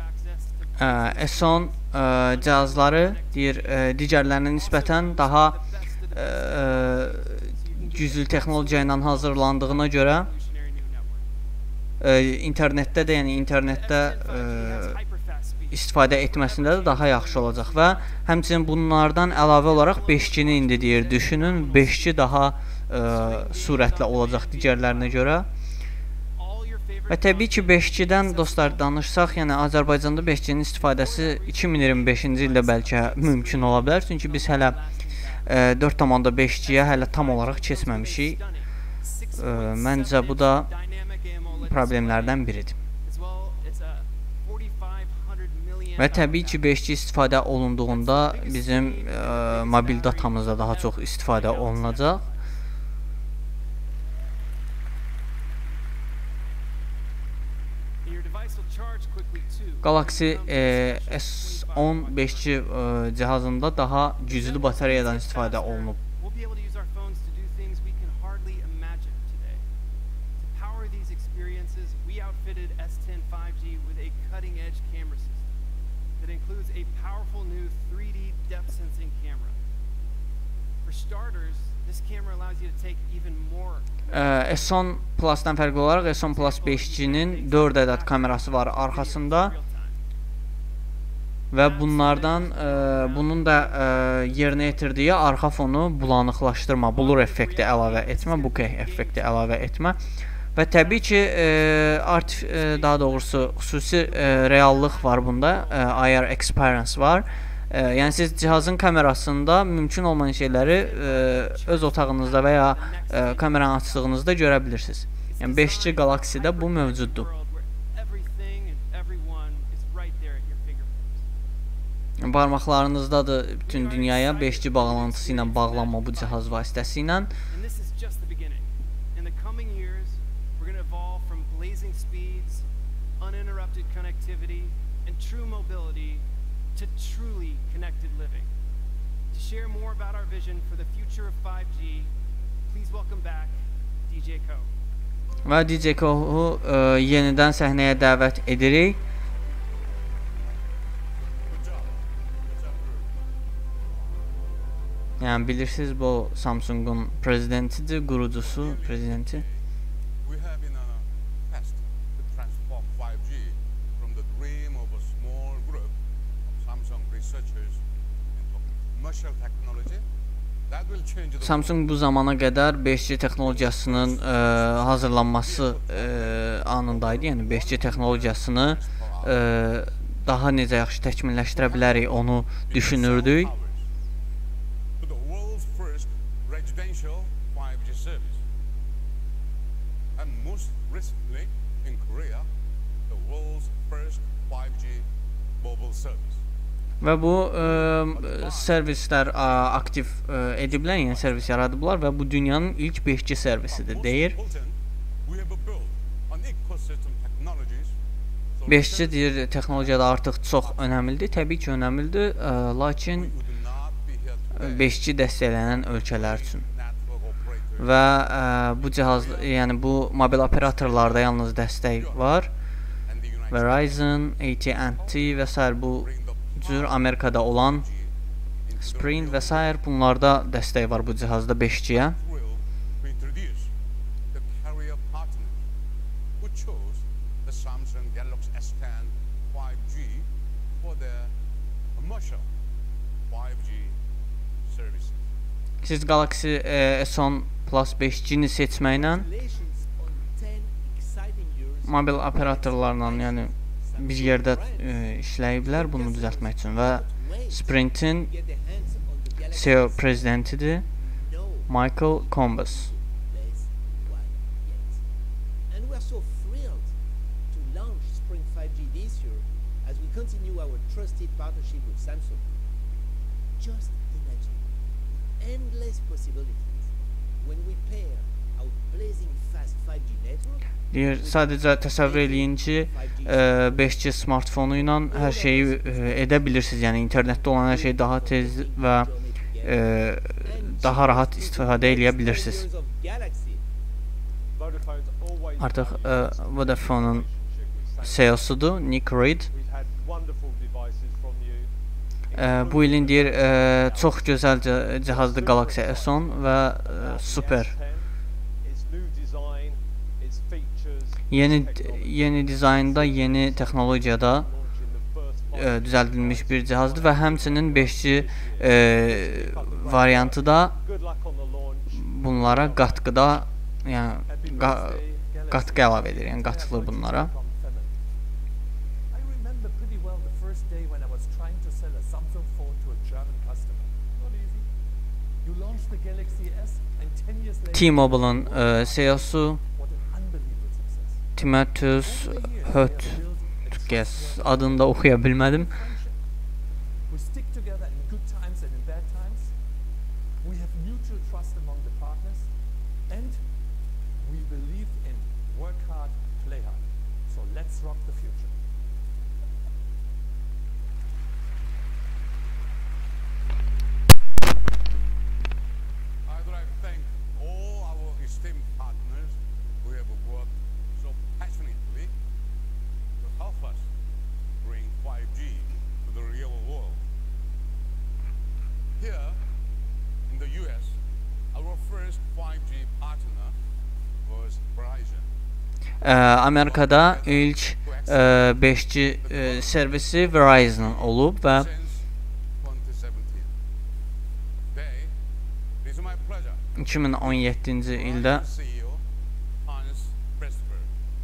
A: S10 cihazları deyir digərlərinə nisbətən daha güclü texnologiya ilə hazırlandığına görə internetdə də, yəni internetdə istifadə etməsində də daha yaxşı olacaq və həmçinin bunlardan əlavə olaraq 5G-ni indi deyir, düşünün 5G daha sürətli olacaq digərlərinə görə. Və təbii ki 5G-dən dostlar danışsaq, yəni Azərbaycanda 5G-nin istifadəsi 2025-ci ildə bəlkə mümkün ola bilər. Çünki biz hələ 4.5G-yə hələ tam olaraq keçməmişik. Məncə bu da problemlərdən biridir. Və təbii ki 5G istifadə olunduğunda bizim mobil datamızda daha çox istifadə olunacaq. Galaxy S10 5G cihazında daha güclü batareyadan istifadə olunub. S10 Plus-dan fərqli olaraq S10 Plus 5G-nin 4 ədəd kamerası var arxasında və bunun da yerinə yetirdiyi arxa fonu bulanıqlaşdırma, blur effekti əlavə etmə, bokeh effekti əlavə etmə və təbii ki daha doğrusu xüsusi reallıq var bunda, IR experience var. Yəni siz cihazın kamerasında mümkün olmayan şeyləri öz otağınızda və ya kameranı açdığınızda görə bilirsiniz. Yəni 5G Galaxy-də bu mövcuddur. Barmaqlarınızdadır bütün dünyaya 5G bağlantısı ilə bağlanma bu cihaz vasitəsilə.
G: To truly connected living. To share more about our vision for the future of 5G, please welcome back DJ Ko.
A: Və DJ Ko-hu yenidən səhnəyə dəvət edirik. Yəni bilirsiniz bu Samsung-un prezidentidir, qurucusu, prezidenti. Samsung bu zamana qədər 5G texnologiyasının hazırlanması anındaydı. Yəni 5G texnologiyasını daha necə yaxşı təkmilləşdirə bilərik onu düşünürdük. Və bu servislər aktiv ediblər, yəni servis yaradıblar və bu dünyanın ilk 5G servisidir, deyir. 5G deyir, texnologiyada artıq çox önəmlidir, təbii ki önəmlidir, lakin 5G dəstəklənən ölkələr üçün. Və bu cihaz, yəni bu mobil operatorlarda yalnız dəstək var. Verizon, AT&T və s. bu cür Amerikada olan Sprint və s. bunlarda dəstək var bu cihazda 5G-yə. Siz Galaxy S10 Plus 5G-ni seçməklə mobil operatorlarla, yəni bir yerdə işləyiblər bunu düzəltmək üçün və Sprint'in CEO prezidentidir Michael Combs. Deyir, sadəcə təsəvvür eləyin ki, 5G smartfonu ilə hər şeyi edə bilirsiniz. Yəni internetdə olan hər şey daha tez və daha rahat istifadə eləyə bilirsiniz. Artıq Vodafone'un CEO-sudur, Nick Reed.
I: wonderful devices from you.
A: Bu ilin deyir çox gözəl cihazdır Galaxy S10 və super.
I: Its new design, its features,
A: Yeni dizaynda, yeni texnologiyada
I: launching the first
A: düzəldilmiş bir cihazdır və həmçinin 5G variantı da
I: good luck on the launch.
A: bunlara qatqıda, yəni qatqı əlavə edir, yəni qatılır bunlara.
J: I remember pretty well the first day when I was trying to sell a Samsung phone to a German customer. Not easy. You launched the Galaxy S and 10 years later,
A: T-Mobile'ın CEO'su
J: what an unbelievable success.
A: Timotheus Höttges adını da oxuya bilmədim.
J: We stick together in good times and in bad times. We have mutual trust among the partners, and we believe in work hard, play hard. So let's rock the future.
C: I'd like to thank all our esteemed partners who have worked so passionately to help us bring 5G to the real world. Here in the US, our first 5G partner was Verizon.
A: Amerikada ilk 5G servisi Verizon olub və
C: Since 2017. Today, it is my pleasure
A: 2017-ci ildə
C: CEO Hans Vestberg.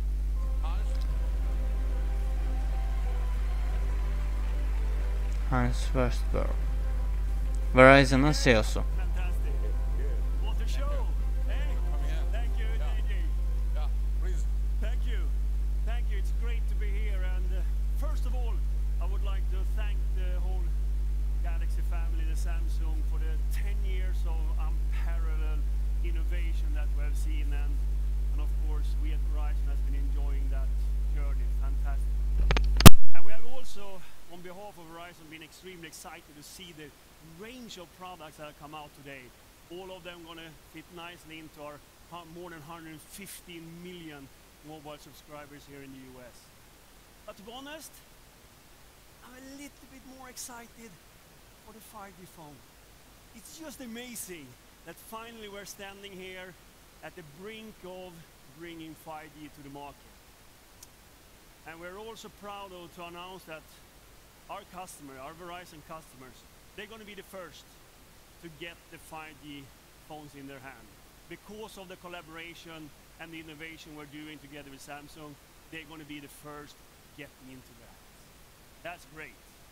A: Hans Vestberg, Verizon'ın CEO'su.
K: Fantastic. What a show. Hey, thank you, JJ.
C: Yeah, please.
K: Thank you. Thank you. It's great to be here. And first of all, I would like to thank the whole Galaxy family, the Samsung, for the 10 years of unparalleled innovation that we have seen. And of course, we at Verizon has been enjoying that journey. Fantastic. And we have also, on behalf of Verizon, been extremely excited to see the range of products that have come out today. All of them going to fit nicely into our more than 115 million mobile subscribers here in the US. But to be honest, I'm a little bit more excited for the 5G phone. It's just amazing that finally we're standing here at the brink of bringing 5G to the market. And we're also proud to announce that our Verizon customers, they're going to be the first to get the 5G phones in their hand. Because of the collaboration and the innovation we're doing together with Samsung, they're going to be the first getting into that. That's great.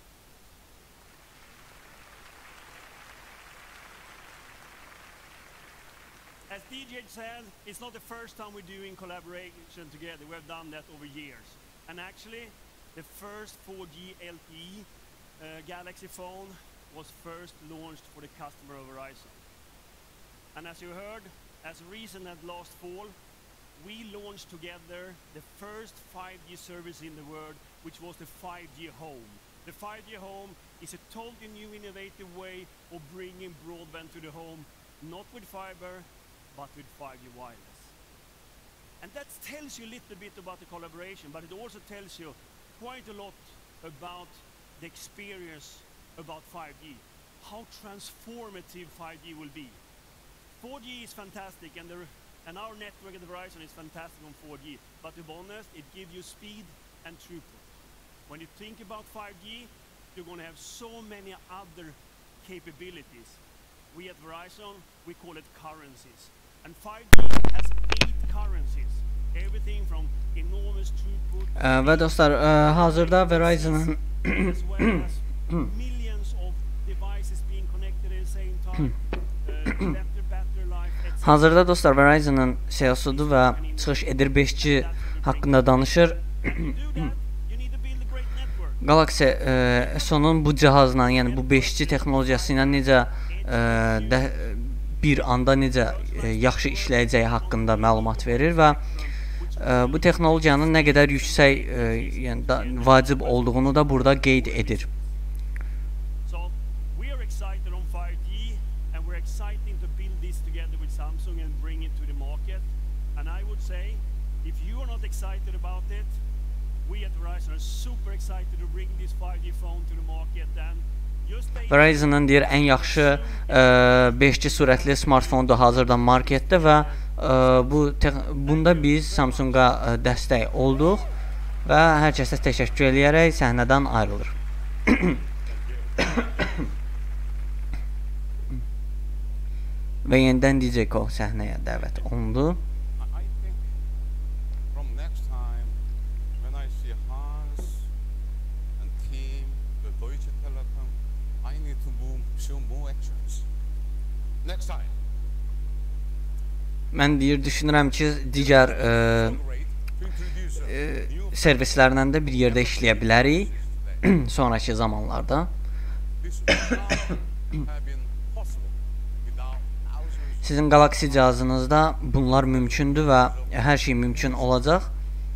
K: As DJ said, it's not the first time we're doing collaboration together. We've done that over years. And actually, the first 4G LTE Galaxy phone was first launched for the customer of Verizon. And as you heard, as recent as last fall, we launched together the first 5G service in the world, which was the 5G Home. The 5G Home is a totally new innovative way of bringing broadband to the home, not with fiber, but with 5G wireless. And that tells you a little bit about the collaboration, but it also tells you quite a lot about the experience about 5G, how transformative 5G will be. 4G is fantastic, and our network at Verizon is fantastic on 4G, but to be honest, it gives you speed and throughput. When you think about 5G, you're going to have so many other capabilities. We at Verizon, we call it currencies. And 5G has 8 currencies. Everything from enormous throughput
A: Və dostlar, hazırda Verizon'ın
K: as well as millions of devices being connected at the same time. Better battery life, etc.
A: Hazırda dostlar Verizon'ın CEO'sudur və çıxış edir 5G haqqında danışır.
K: To do that, you need to build a great network.
A: Galaxy S10'un bu cihazla, yəni bu 5G texnologiyası ilə necə bir anda necə yaxşı işləyəcəyi haqqında məlumat verir və bu texnologiyanın nə qədər yüksək, yəni vacib olduğunu da burada qeyd edir.
K: So we are excited on 5G, and we're excited to build this together with Samsung and bring it to the market. And I would say, if you are not excited about it, we at Verizon are super excited to bring this 5G phone to the market and
A: Verizon'ın deyir ən yaxşı 5G sürətli smartfondur hazırda marketdə və bunda biz Samsung-a dəstək olduq və hər kəsə təşəkkür eləyərək səhnədən ayrılır. Və yenidən DJ Ko səhnəyə dəvət olundu. Mən deyir, düşünürəm ki, digər servislərlə də bir yerdə işləyə bilərik sonraki zamanlarda. Sizin Galaxy cihazınızda bunlar mümkündür və hər şey mümkün olacaq.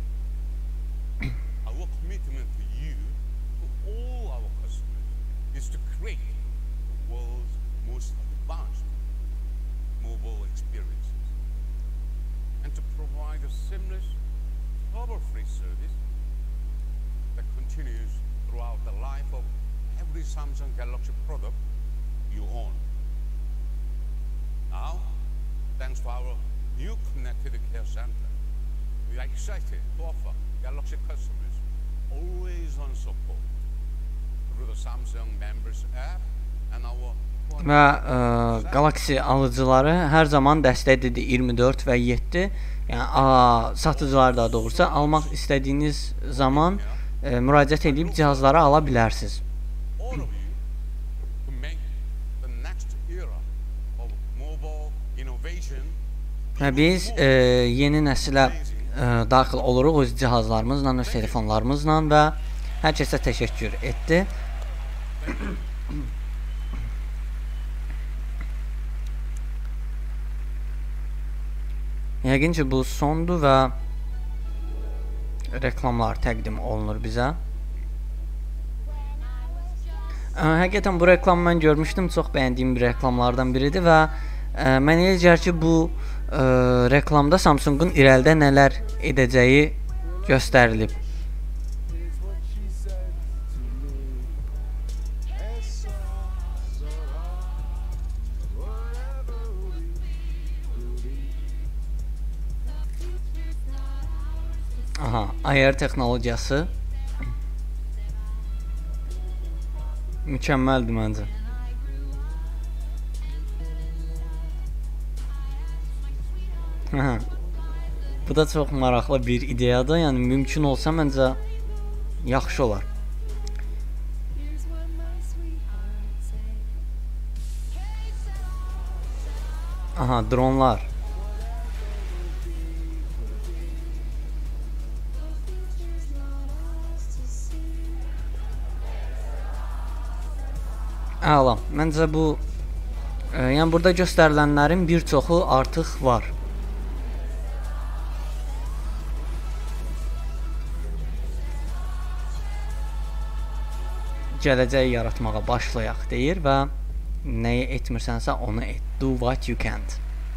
C: Samsung Galaxy product you own. Now, thanks to our new connected care center, we are excited to offer Galaxy customers always-on support through the Samsung Members app and our
A: və Galaxy alıcıları hər zaman dəstəklidir 24 və 7. Yəni satıcılar da doğrusu almaq istədiyiniz zaman müraciət edib cihazları ala bilərsiniz. Biz yeni nəsilə daxil oluruq öz cihazlarımızla, öz telefonlarımızla və hər kəsə təşəkkür etdi. Yəqin ki, bu sondur və reklamlar təqdim olunur bizə. Həqiqətən bu reklamı mən görmüşdüm, çox bəyəndiyim bir reklamlardan biridir və mən elə gəlir ki, bu reklamda Samsung-un irəlidə nələr edəcəyi göstərilib. Aha, AR texnologiyası mükəmməldir məncə. Bu da çox maraqlı bir ideyadır. Yəni mümkün olsa məncə yaxşı olar. Aha, dronlar. Əla. Məncə bu yəni burada göstərilənlərin bir çoxu artıq var. Gələcəyi yaratmağa başlayaq deyir və nəyi etmirsənsə onu et. Do what you can't.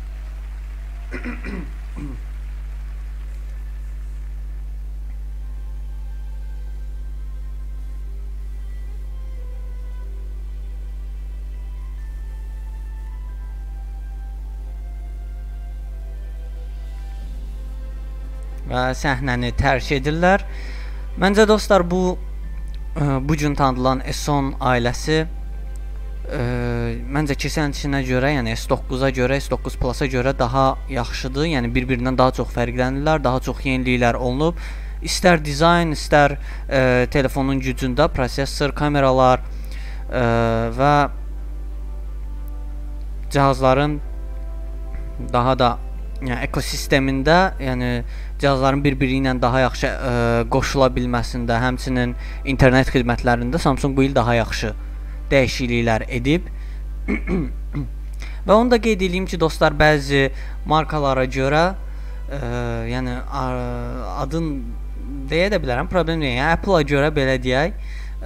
A: Və səhnəni tərk edirlər. Məncə dostlar, bu gün tanıdılan S10 ailəsi məncə keçənkinə görə, yəni S9-a görə, S9 Plus-a görə daha yaxşıdır. Yəni bir-birindən daha çox fərqlənirlər, daha çox yeniliklər olunub. İstər dizayn, istər telefonun gücündə, prosesor, kameralar və cihazların daha da ekosistemində, yəni cihazların bir-biri ilə daha yaxşı qoşula bilməsində, həmçinin internet xidmətlərində Samsung bu il daha yaxşı dəyişikliklər edib. Və onu da qeyd edeyim ki, dostlar, bəzi markalara görə, yəni adın deyə də bilərəm, problem deyil. Yəni Apple-a görə belə deyək,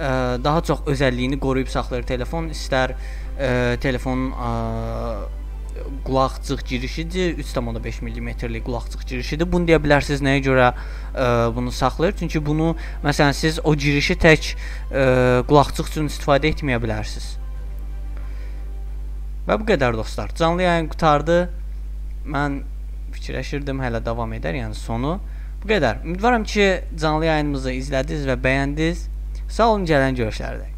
A: daha çox özəlliyini qoruyub saxlayır telefon. İstər telefonun qulaqcıq girişidir, 3.5 mm-lik qulaqcıq girişidir. Bunu deyə bilərsiniz nəyə görə bunu saxlayır? Çünki bunu məsələn siz o girişi tək qulaqcıq üçün istifadə etməyə bilərsiniz. Və bu qədər dostlar. Canlı yayın qurtardı. Mən fikirləşirdim hələ davam edər, yəni sonu. Bu qədər. Ümidvaram ki, canlı yayınımızı izlədiniz və bəyəndiniz. Sağ olun, gələn görüşlərdə.